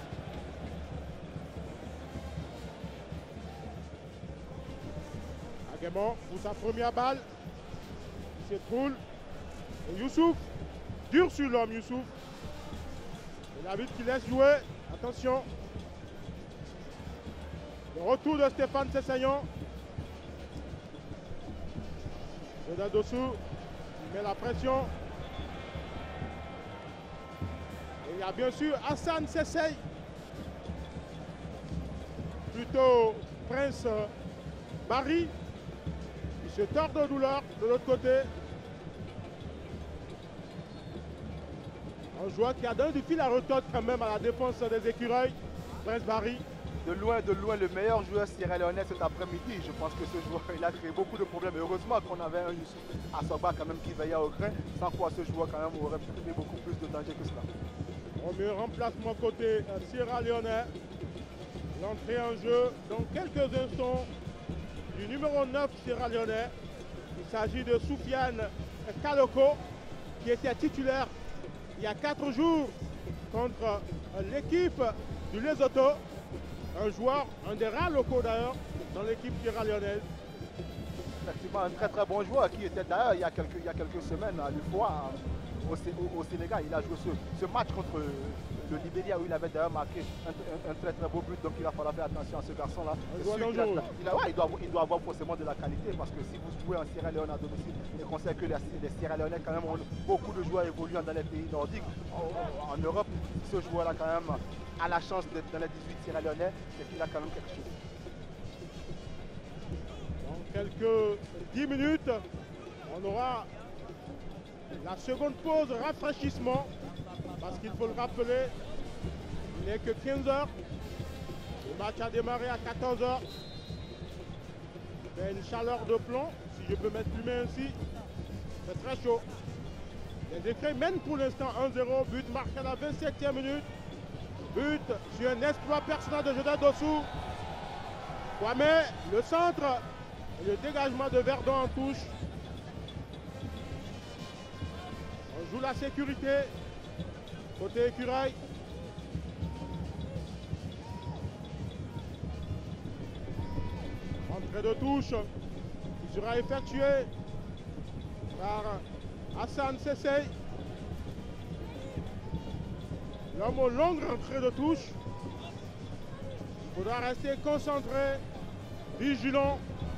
Aguemon pour sa première balle. C'est Troul. Et Youssouf, dur sur l'homme, Youssouf. Et l'arbitre qui laisse jouer. Attention. Le retour de Stéphane Sessegnon. Jordan Dossou, il met la pression. Et il y a bien sûr Hassan Sessay. Plutôt Prince Barry. Il se tord de douleur de l'autre côté. Un joueur qui a donné du fil à retordre quand même à la défense des écureuils. Prince Barry. De loin, le meilleur joueur sierra-léonais cet après-midi. Je pense que ce joueur, il a créé beaucoup de problèmes. Heureusement qu'on avait un Youssouf Assoba quand même qui veillait au grain. Sans quoi ce joueur quand même aurait créé beaucoup plus de danger que cela. Au mieux remplacement côté sierra-léonais. L'entrée en jeu dans quelques instants du numéro 9 sierra-léonais. Il s'agit de Soufiane Kaloko qui était titulaire il y a 4 jours contre l'équipe du Lesotho. Un joueur, un des rares locaux d'ailleurs, dans l'équipe sierra-léonaise. Effectivement, un très très bon joueur qui était d'ailleurs il y a quelques semaines à l'UFOA au Sénégal. Il a joué ce match contre le Libéria où il avait d'ailleurs marqué un très très beau but. Donc il va falloir faire attention à ce garçon-là. Il doit avoir forcément de la qualité parce que si vous jouez en Sierra Leone à domicile et qu'on sait que les Sierra Léonais quand même ont beaucoup de joueurs évoluant dans les pays nordiques, en Europe, ce joueur-là quand même a la chance d'être dans les 18 Sierra Léonais, c'est qu'il a quand même quelque chose. Dans quelques 10 minutes, on aura la seconde pause rafraîchissement parce qu'il faut le rappeler, il n'est que 15 h. Le match a démarré à 14 h. Il fait une chaleur de plomb, si je peux m'exprimer ainsi. C'est très chaud. Les écrins mènent pour l'instant 1-0, but marqué à la 27e minute. But sur un exploit personnel de Jordan Dossou. Kwame, le centre et le dégagement de Verdon en touche. On joue la sécurité. Côté écureuil. Entrée de touche qui sera effectuée par Hassan Sessay. L'homme aux longues entrées de touche. Il faudra rester concentré, vigilant,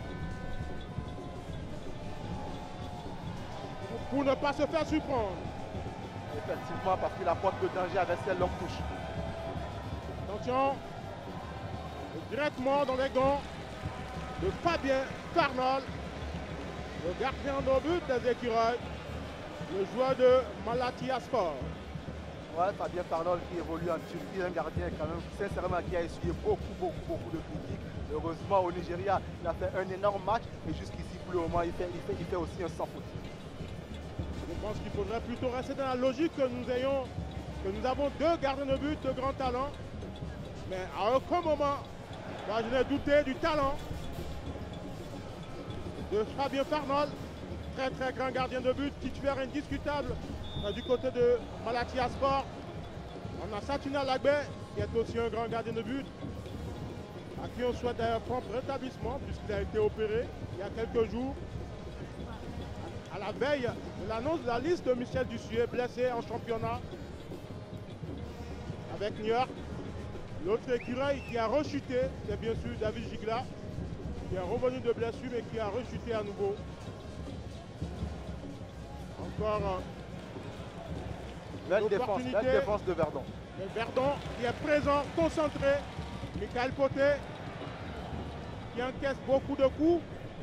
pour ne pas se faire surprendre. Effectivement, parce qu'il apporte le danger avec ses longues touches. Attention, directement dans les gants de Fabien Farnol, le gardien de but des écureuils, le joueur de Malatya Sport. Ouais, Fabien Farnol qui évolue en Turquie, un gardien quand même, sincèrement, qui a essuyé beaucoup de critiques. Heureusement, au Nigeria, il a fait un énorme match et jusqu'ici, pour le moment, il fait aussi un sans faute. Je pense qu'il faudrait plutôt rester dans la logique que nous avons deux gardiens de but de grand talent. Mais à aucun moment, moi, je n'ai douté du talent de Fabien Farnol, très très grand gardien de but, titulaire indiscutable du côté de Malatya Sport. On a Satina Lagbe, qui est aussi un grand gardien de but, à qui on souhaite d'ailleurs prompt rétablissement, puisqu'il a été opéré il y a quelques jours. À la veille de l'annonce de la liste de Michel Dussuet, blessé en championnat avec New York. L'autre écureuil qui a rechuté, c'est bien sûr David Gigla, qui est revenu de blessure mais qui a rechuté à nouveau. Encore belle défense de Verdon. Verdon qui est présent, concentré. Michael Poté qui encaisse beaucoup de coups.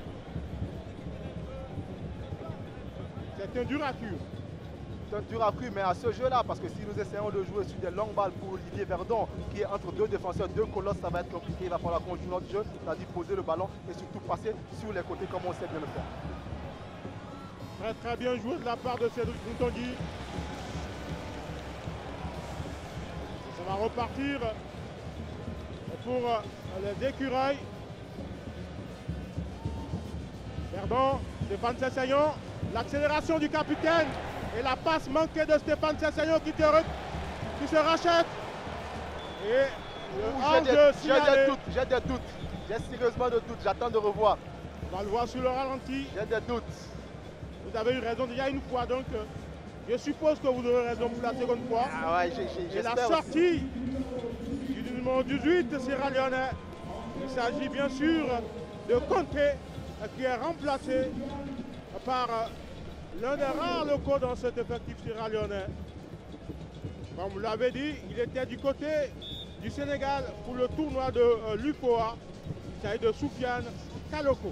C'est un dur à cuire. C'est un dur à cuire, mais à ce jeu-là, parce que si nous essayons de jouer sur des longues balles pour Olivier Verdon, qui est entre deux défenseurs, deux colosses, ça va être compliqué. Il va falloir qu'on joue notre jeu, c'est-à-dire poser le ballon et surtout passer sur les côtés comme on sait bien le faire. Très très bien joué de la part de Cédric Moutongi. Ça va repartir pour les écureuils. Verdon, Stéphane Sessegnon, l'accélération du capitaine et la passe manquée de Stéphane Sessegnon qui se rachète. Et j'ai des doutes, j'ai sérieusement des doutes, j'attends de revoir. On va le voir sur le ralenti. J'ai des doutes. Vous avez eu raison déjà une fois, donc je suppose que vous aurez raison pour la seconde fois. Ah ouais, et la sortie du numéro 18 Sierra Leone. Il s'agit bien sûr de Conté qui est remplacé par l'un des rares locaux dans cet effectif Sierra Leone. Comme vous l'avez dit, il était du côté du Sénégal pour le tournoi de l'UFOA. Il s'agit de Soufiane Kaloko.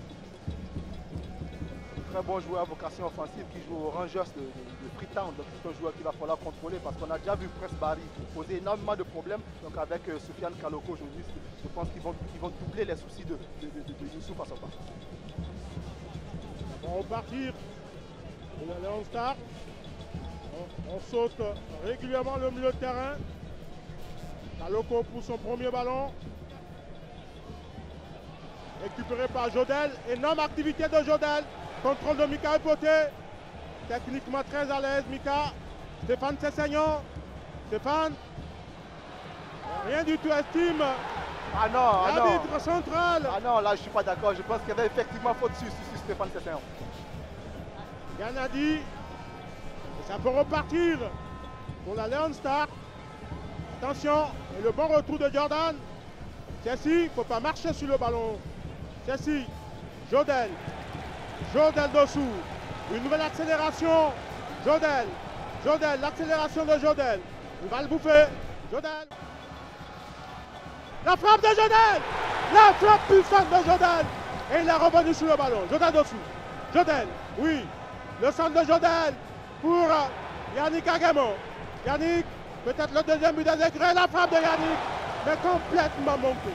Très bon joueur à vocation offensive qui joue au Rangers de Freetown. Donc c'est un joueur qu'il va falloir contrôler parce qu'on a déjà vu Prince Barry poser énormément de problèmes. Donc avec Soufiane Kaloko aujourd'hui, je pense qu'ils vont doubler les soucis de Youssouf Assogba. On va repartir pour le Léon Star. On saute régulièrement le milieu de terrain. Kaloko pour son premier ballon. Récupéré par Jodel. Énorme activité de Jodel. Contrôle de Mika Poté. Techniquement très à l'aise, Mika. Stéphane Sessegnon. Stéphane. Rien du tout estime. Ah non, l'arbitre central. Ah non, là je ne suis pas d'accord. Je pense qu'il y avait effectivement faute sur Stéphane Sessegnon. Yanadi. Et ça peut repartir pour la Léon Star. Attention. Et le bon retour de Jordan. Chelsea, il ne faut pas marcher sur le ballon. Chelsea. Jodel. Jodel dessous. Une nouvelle accélération. Jodel. Jodel, l'accélération de Jodel. Il va le bouffer. Jodel. La frappe de Jodel. La frappe puissante de Jodel. Et il a revenu sur le ballon. Jodel dessous. Jodel. Oui. Le centre de Jodel pour Yannick Agemo. Yannick, peut-être le deuxième but des écrans. La frappe de Yannick. Mais complètement manqué.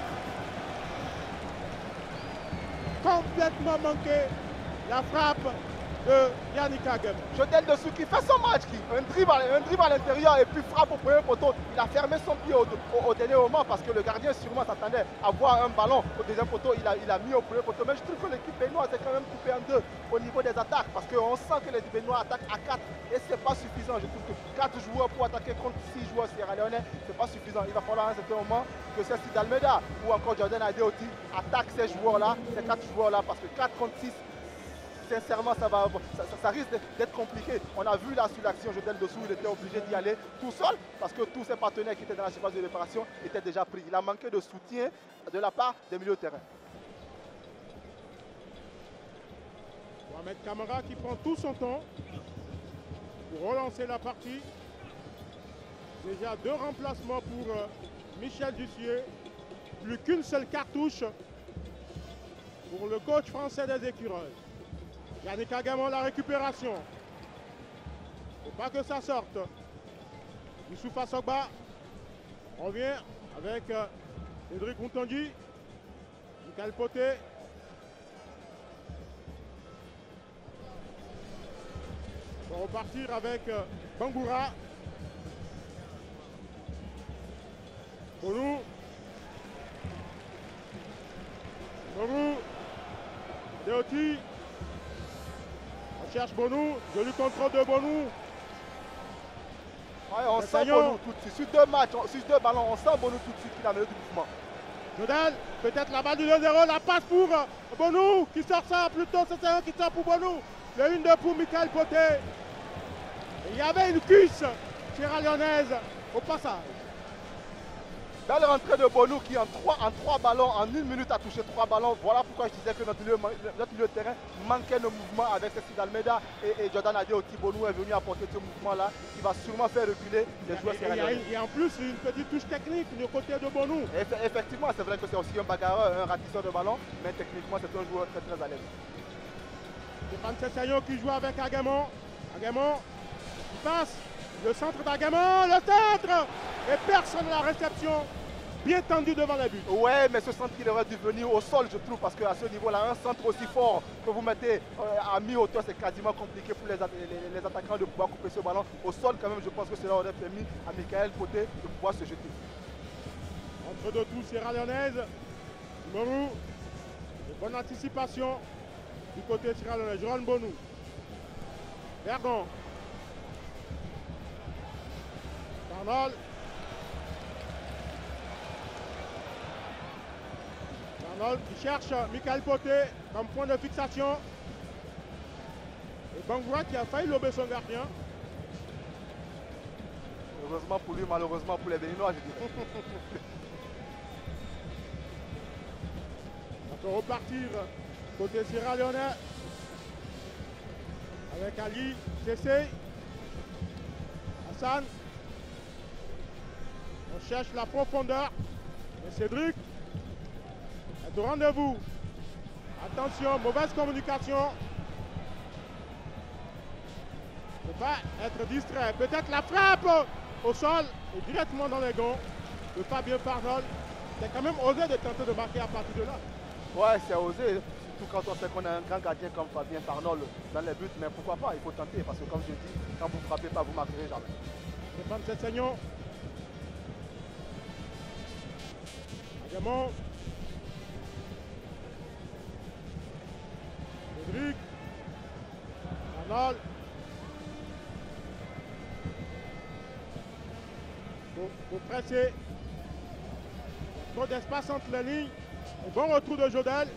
Complètement manqué. La frappe de Yannick Agem. Jodel dessous qui fait son match, un dribble à l'intérieur et puis frappe au premier poteau. Il a fermé son pied au dernier moment parce que le gardien sûrement s'attendait à voir un ballon au deuxième poteau. Il a mis au premier poteau. Mais je trouve que l'équipe béninoise est quand même coupée en deux au niveau des attaques parce qu'on sent que les Béninois attaquent à 4 et c'est pas suffisant. Je trouve que 4 joueurs pour attaquer contre 6 joueurs Sierra Leone, c'est pas suffisant. Il va falloir à un certain moment que Cécile D'Almeida ou encore Jordan Adeoti attaquent ces joueurs-là, ces 4 joueurs-là parce que 4 contre 6, sincèrement, ça risque d'être compliqué. On a vu là sur l'action Jodel dessous, il était obligé d'y aller tout seul parce que tous ses partenaires qui étaient dans la surface de réparation étaient déjà pris. Il a manqué de soutien de la part des milieux de terrain. Mohamed Camara qui prend tout son temps pour relancer la partie. Déjà 2 remplacements pour Michel Dussuet. Plus qu'une seule cartouche pour le coach français des écureuils. Yannick Agamon, la récupération. Il ne faut pas que ça sorte. Youssouf Assogba revient avec Cédric Moutongi. Michael Poté. On va repartir avec Bangoura. Bonou. Bonou. Deoti. On cherche Bonou. Joli contrôle de Bonou. Ouais, on sent Bonou tout de suite. Sur 2 matchs, sur 2 ballons, on sent Bonou tout de suite qu'il a mené du mouvement. Jodel, peut-être la balle du 2-0, la passe pour Bonou qui sort ça plutôt, c'est un qui sort pour Bonou. Le 1-2 pour Michael Poté. Il y avait une cuisse Sierra Leonaise au passage. Belle rentrée de Bonou qui en 3 ballons, en 1 minute a touché 3 ballons. Voilà pourquoi je disais que notre milieu de terrain manquait de mouvement avec Cécile Almeida et Jordan Adeoti. Bonou est venu apporter ce mouvement-là qui va sûrement faire reculer les joueurs Sierra Leoneais. Et en plus, une petite touche technique du côté de Bonou. Effectivement, c'est vrai que c'est aussi un bagarreur, un ratisseur de ballon, mais techniquement, c'est un joueur très très à l'aise. Stéphane Cessaillon qui joue avec Agamon. Agamon qui passe. Le centre d'Agamon, le centre. Et personne à la réception. Bien tendu devant la but. Ouais, mais ce centre il aurait dû venir au sol, je trouve, parce qu'à ce niveau-là, un centre aussi fort que vous mettez à mi-hauteur, c'est quasiment compliqué pour les attaquants de pouvoir couper ce ballon. Au sol, quand même, je pense que cela aurait permis à Michael Poté de pouvoir se jeter. Entre deux tours, Sierra Leonaise. Morou. Bonne anticipation du côté Sierra Leonaise. Joran Bonou. Bergon. Arnold. Arnold qui cherche Michael Poté comme point de fixation. Et Bangoura qui a failli lober son gardien. Heureusement pour lui, malheureusement pour les Béninois, je dirais. On peut repartir côté Sierra Leone avec Ali, Cessé, Hassan. On cherche la profondeur. Et Cédric est au rendez-vous. Attention, mauvaise communication. Ne pas être distrait. Peut-être la frappe au sol et directement dans les gonds de Fabien Farnol. C'est quand même osé de tenter de marquer à partir de là. Ouais, c'est osé, surtout quand on sait qu'on a un grand gardien comme Fabien Farnol dans les buts, mais pourquoi pas, il faut tenter, parce que comme je dis, quand vous ne frappez pas, vous ne marquerez jamais. Stéphane Cessaillon. Agamon. Cédric. Arnold. Pour presser. Trop d'espace entre les lignes. Un bon retour de Jodel.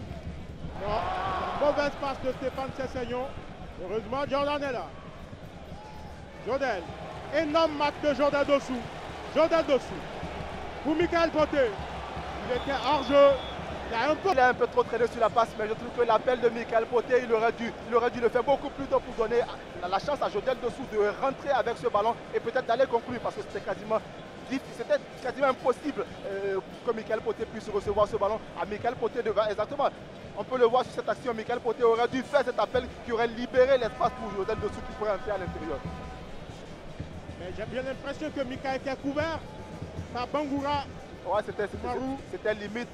Non, mauvaise passe de Stéphane Cessaillon. Heureusement, Jordan est là. Jodel. Énorme match de Jodel dessous. Jodel dessous. Pour Michael Poté. Il était hors jeu. Il a un peu trop traîné sur la passe, mais je trouve que l'appel de Michael Poté, il aurait dû le faire beaucoup plus tôt pour donner la chance à Jodel dessous de rentrer avec ce ballon et peut-être d'aller conclure, parce que c'était quasiment impossible que Michael Poté puisse recevoir ce ballon. À Michael Poté devant, exactement. On peut le voir sur cette action, Michael Poté aurait dû faire cet appel qui aurait libéré l'espace pour Jodel dessous qui pourrait entrer à l'intérieur. Mais j'ai bien l'impression que Michael était couvert par Bangoura. Ouais, c'était limite.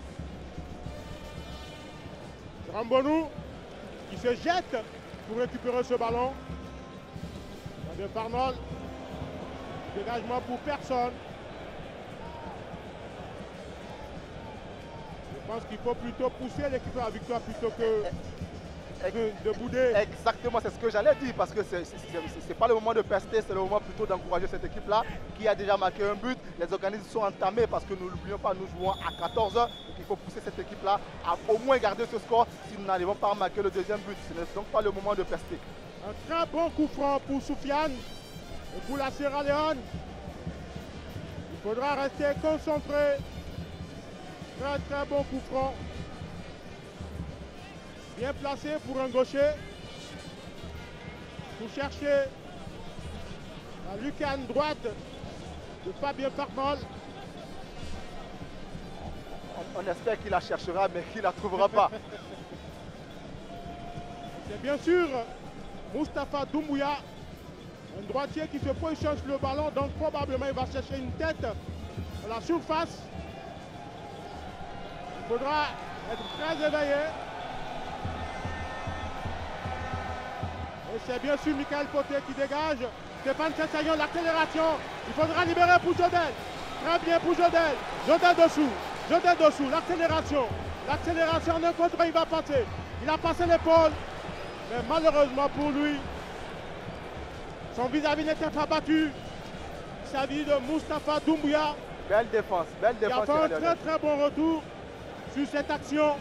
Rambonou qui se jette pour récupérer ce ballon. De Farnol. Dégagement pour personne. Je pense qu'il faut plutôt pousser l'équipe à la victoire plutôt que de bouder. Exactement, c'est ce que j'allais dire, parce que c'est pas le moment de pester, c'est le moment plutôt d'encourager cette équipe-là qui a déjà marqué un but. Les organismes sont entamés parce que nous n'oublions pas, nous jouons à 14 h. Donc il faut pousser cette équipe-là à au moins garder ce score si nous n'arrivons pas à marquer le deuxième but. Ce n'est donc pas le moment de pester. Un très bon coup franc pour Soufiane et pour la Sierra Leone. Il faudra rester concentré. Très très bon coup franc. Bien placé pour un gaucher. Pour chercher la lucarne droite de Fabien Farnol. On espère qu'il la cherchera, mais qu'il ne la trouvera pas. C'est bien sûr Moustapha Doumbouya, un droitier qui se positionne sur le ballon, donc probablement il va chercher une tête à la surface. Il faudra être très éveillé. Et c'est bien sûr Michael Poté qui dégage. Stéphane Sessegnon, l'accélération. Il faudra libérer pour Jodel. Très bien pour Jodel. Jodel dessous. Jodel dessous. L'accélération. L'accélération d'un contre, il va passer. Il a passé l'épaule. Mais malheureusement pour lui, son vis-à-vis n'était pas battu. Il s'agit de Moustapha Doumbouya. Belle défense. Belle défense. Il a fait un très bon retour sur cette action.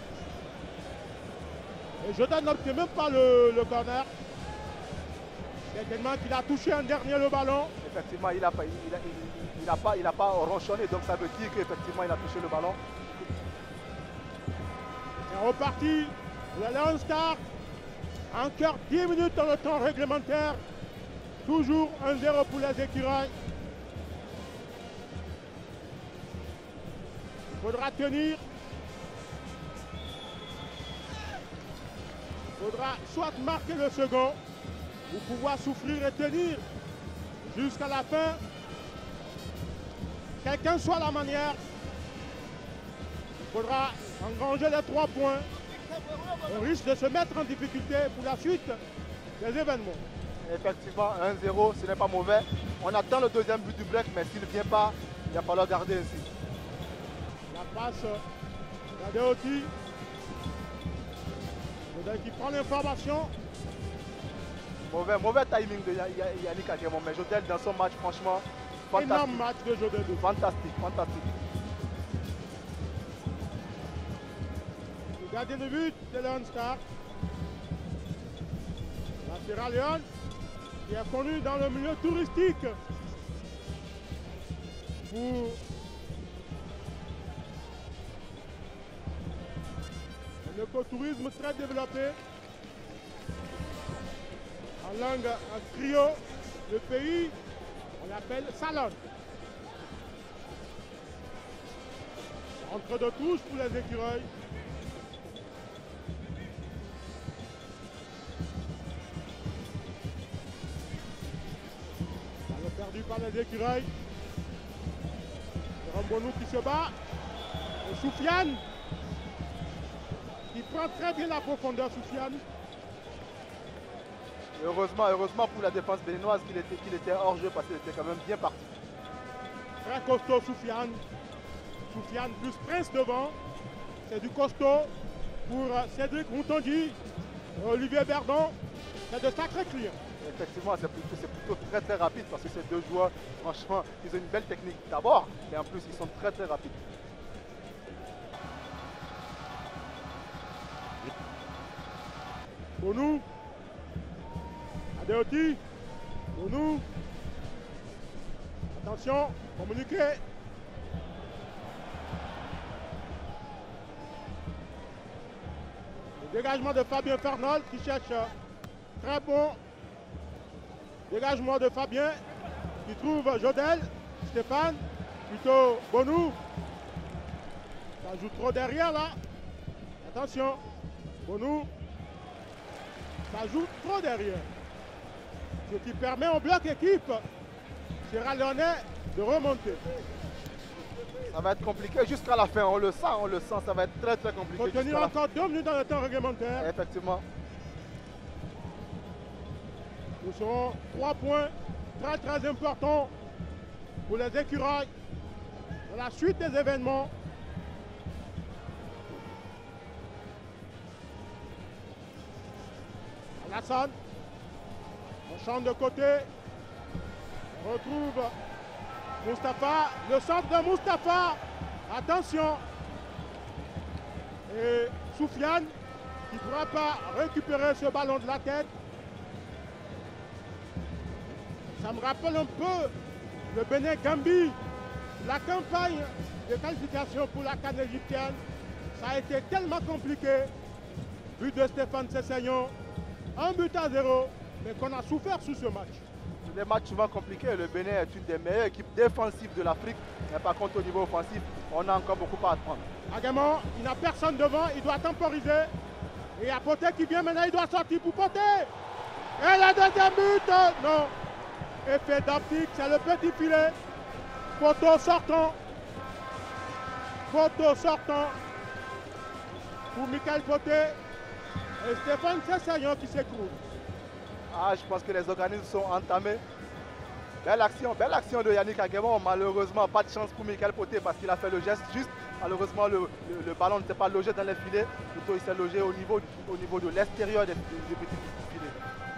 Et Jodel n'obtient même pas le corner. C'est tellement qu'il a touché en dernier le ballon. Effectivement, il n'a pas ronchonné, donc ça veut dire qu'effectivement il a touché le ballon. C'est reparti. Le Lions Stars. Encore 10 minutes dans le temps réglementaire. Toujours 1-0 pour les écureuils. Il faudra tenir. Il faudra soit marquer le second ou pouvoir souffrir et tenir jusqu'à la fin. Quelle qu'en soit la manière, il faudra engranger les 3 points. On risque de se mettre en difficulté pour la suite des événements. Effectivement, 1-0, ce n'est pas mauvais. On attend le deuxième but du break, mais s'il ne vient pas, il va falloir garder ainsi. La passe d'Adeoti. Qui prend l'information. Mauvais timing de Yannick Aguemon, mais Jodel dans son match, franchement, fantastique. Énorme match de Jodel. Fantastique, fantastique. Le gardien de but de Lions Stars. La Sierra Leone, qui est connu dans le milieu touristique pour un écotourisme très développé. En langue en trio, le pays, on l'appelle Salon. Entre deux touches pour les écureuils. Balle perdue par les écureuils. Rambonou qui se bat. Et Soufiane qui prend très bien la profondeur, Soufiane. Heureusement pour la défense béninoise qu'il était hors jeu parce qu'il était quand même bien parti. Très costaud Soufiane. Soufiane plus Prince devant. C'est du costaud pour Cédric Moutondi. Olivier Berdon. C'est de sacrés clients. Effectivement, c'est plutôt très rapide parce que ces deux joueurs, franchement, ils ont une belle technique d'abord, mais en plus ils sont très rapides. Bonou. Adeoti. Bonou. Attention, communiquer. Le dégagement de Fabien Fernol qui cherche très bon. Dégagement de Fabien qui trouve Jodel. Stéphane. Plutôt Bonou. Ça joue trop derrière là. Attention. Bonou. Ça joue trop derrière. Ce qui permet au bloc équipe Sierra Leone de remonter. Ça va être compliqué jusqu'à la fin, on le sent, ça va être très compliqué. Il faut tenir encore 2 minutes dans le temps réglementaire. Effectivement. Nous serons 3 points très importants pour les écureuils dans la suite des événements. Alassane, on change de côté, on retrouve Moustapha, le centre de Moustapha, attention, et Soufiane qui ne pourra pas récupérer ce ballon de la tête. Ça me rappelle un peu le Bénin-Gambie, la campagne de qualification pour la CAN égyptienne. Ça a été tellement compliqué, but de Stéphane Sessegnon. 1-0, mais qu'on a souffert sous ce match. Des matchs souvent compliqués. Le Bénin est une des meilleures équipes défensives de l'Afrique. Mais par contre, au niveau offensif, on a encore beaucoup à apprendre. Agamon, il n'a personne devant, il doit temporiser. Et il y a Poté qui vient maintenant, il doit sortir pour Poté. Et le deuxième but, non. Effet d'optique, c'est le petit filet. Poteau sortant. Poteau sortant. Pour Michael Poté. Et Stéphane Sessegnon qui s'écroule. Ah, je pense que les organismes sont entamés. Belle action de Yannick Aguemon. Malheureusement, pas de chance pour Michael Poté parce qu'il a fait le geste juste. Malheureusement, le ballon ne s'est pas logé dans les filets. Plutôt, il s'est logé au niveau de l'extérieur des petits filets.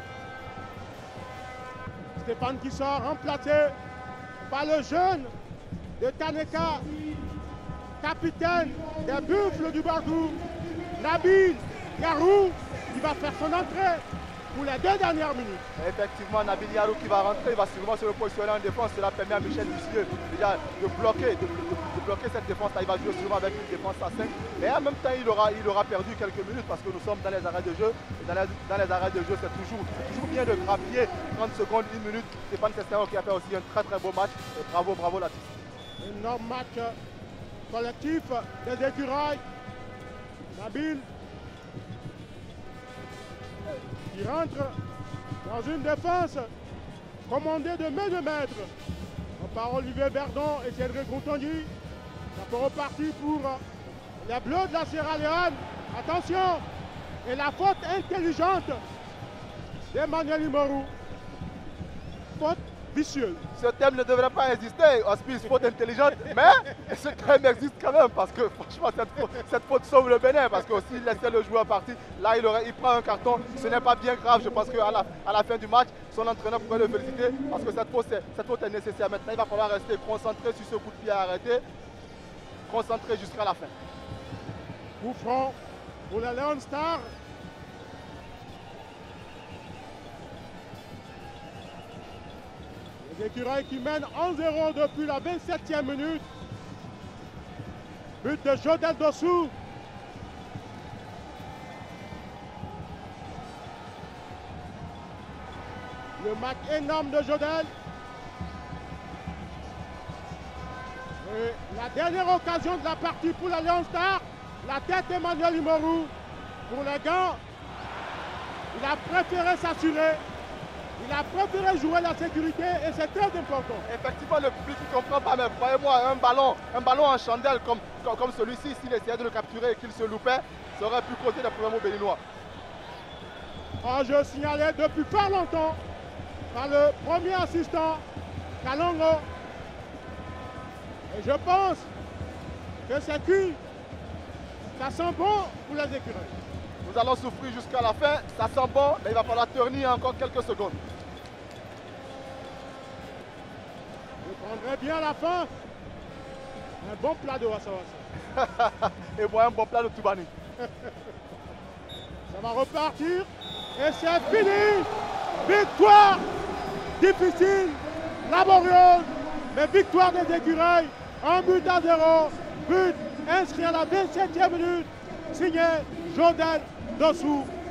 Stéphane qui sort remplacé par le jeune de Taneka, capitaine des Buffles du Bargou, Nabil Yarou, qui va faire son entrée pour les 2 dernières minutes. Effectivement, Nabil Yarou qui va rentrer, il va sûrement se repositionner en défense. Cela permet à Michel Lucieux déjà de bloquer cette défense-là. Il va jouer sûrement avec une défense à 5. Mais en même temps, il aura perdu quelques minutes parce que nous sommes dans les arrêts de jeu. Et dans les arrêts de jeu, c'est toujours bien de grappiller 30 secondes, 1 minute. Stéphane Cestero qui a fait aussi un très beau match. Et bravo Latif. Un énorme match collectif des écureuils. Nabil qui rentre dans une défense commandée de main de maître par Olivier Verdon et Cédric Gontoni. Ça peut repartir pour les Bleus de la Sierra Leone. Attention, et la faute intelligente d'Emmanuel Imorou. Faute vicieuse. Ce thème ne devrait pas exister, Hospice, faute intelligente, mais ce thème existe quand même parce que franchement cette faute sauve le Bénin parce que s'il laissait le joueur partir, là il prend un carton, ce n'est pas bien grave. Je pense qu'à la fin du match, son entraîneur pourrait le féliciter parce que cette faute est nécessaire. Maintenant il va falloir rester concentré sur ce coup de pied arrêté, concentré jusqu'à la fin. Coup franc pour la Leon Star. Les écureuils qui mènent 1-0 depuis la 27e minute. But de Jodel Dossou. Le match énorme de Jodel. Et la dernière occasion de la partie pour la Lion Star. La tête d'Emmanuel Imorou. Pour les gants, il a préféré s'assurer. Il a préféré jouer la sécurité et c'est très important. Effectivement, le public ne comprend pas, mais croyez-moi, un ballon en chandelle comme celui-ci, s'il essayait de le capturer et qu'il se loupait, ça aurait pu causer des problèmes aux Béninois. Je signalais depuis fort longtemps par le premier assistant, Kalongo. Et je pense que c'est cuit. Ça sent bon pour les écureuils. Nous allons souffrir jusqu'à la fin, ça sent bon, mais il va falloir tenir encore quelques secondes. Je prendrai bien à la fin un bon plat de Wassa. Et moi un bon plat de Toubani. Ça va repartir et c'est fini. Victoire difficile, laborieuse, mais victoire des écureuils. 1-0, but inscrit à la 27e minute, signé Jodel Dossou.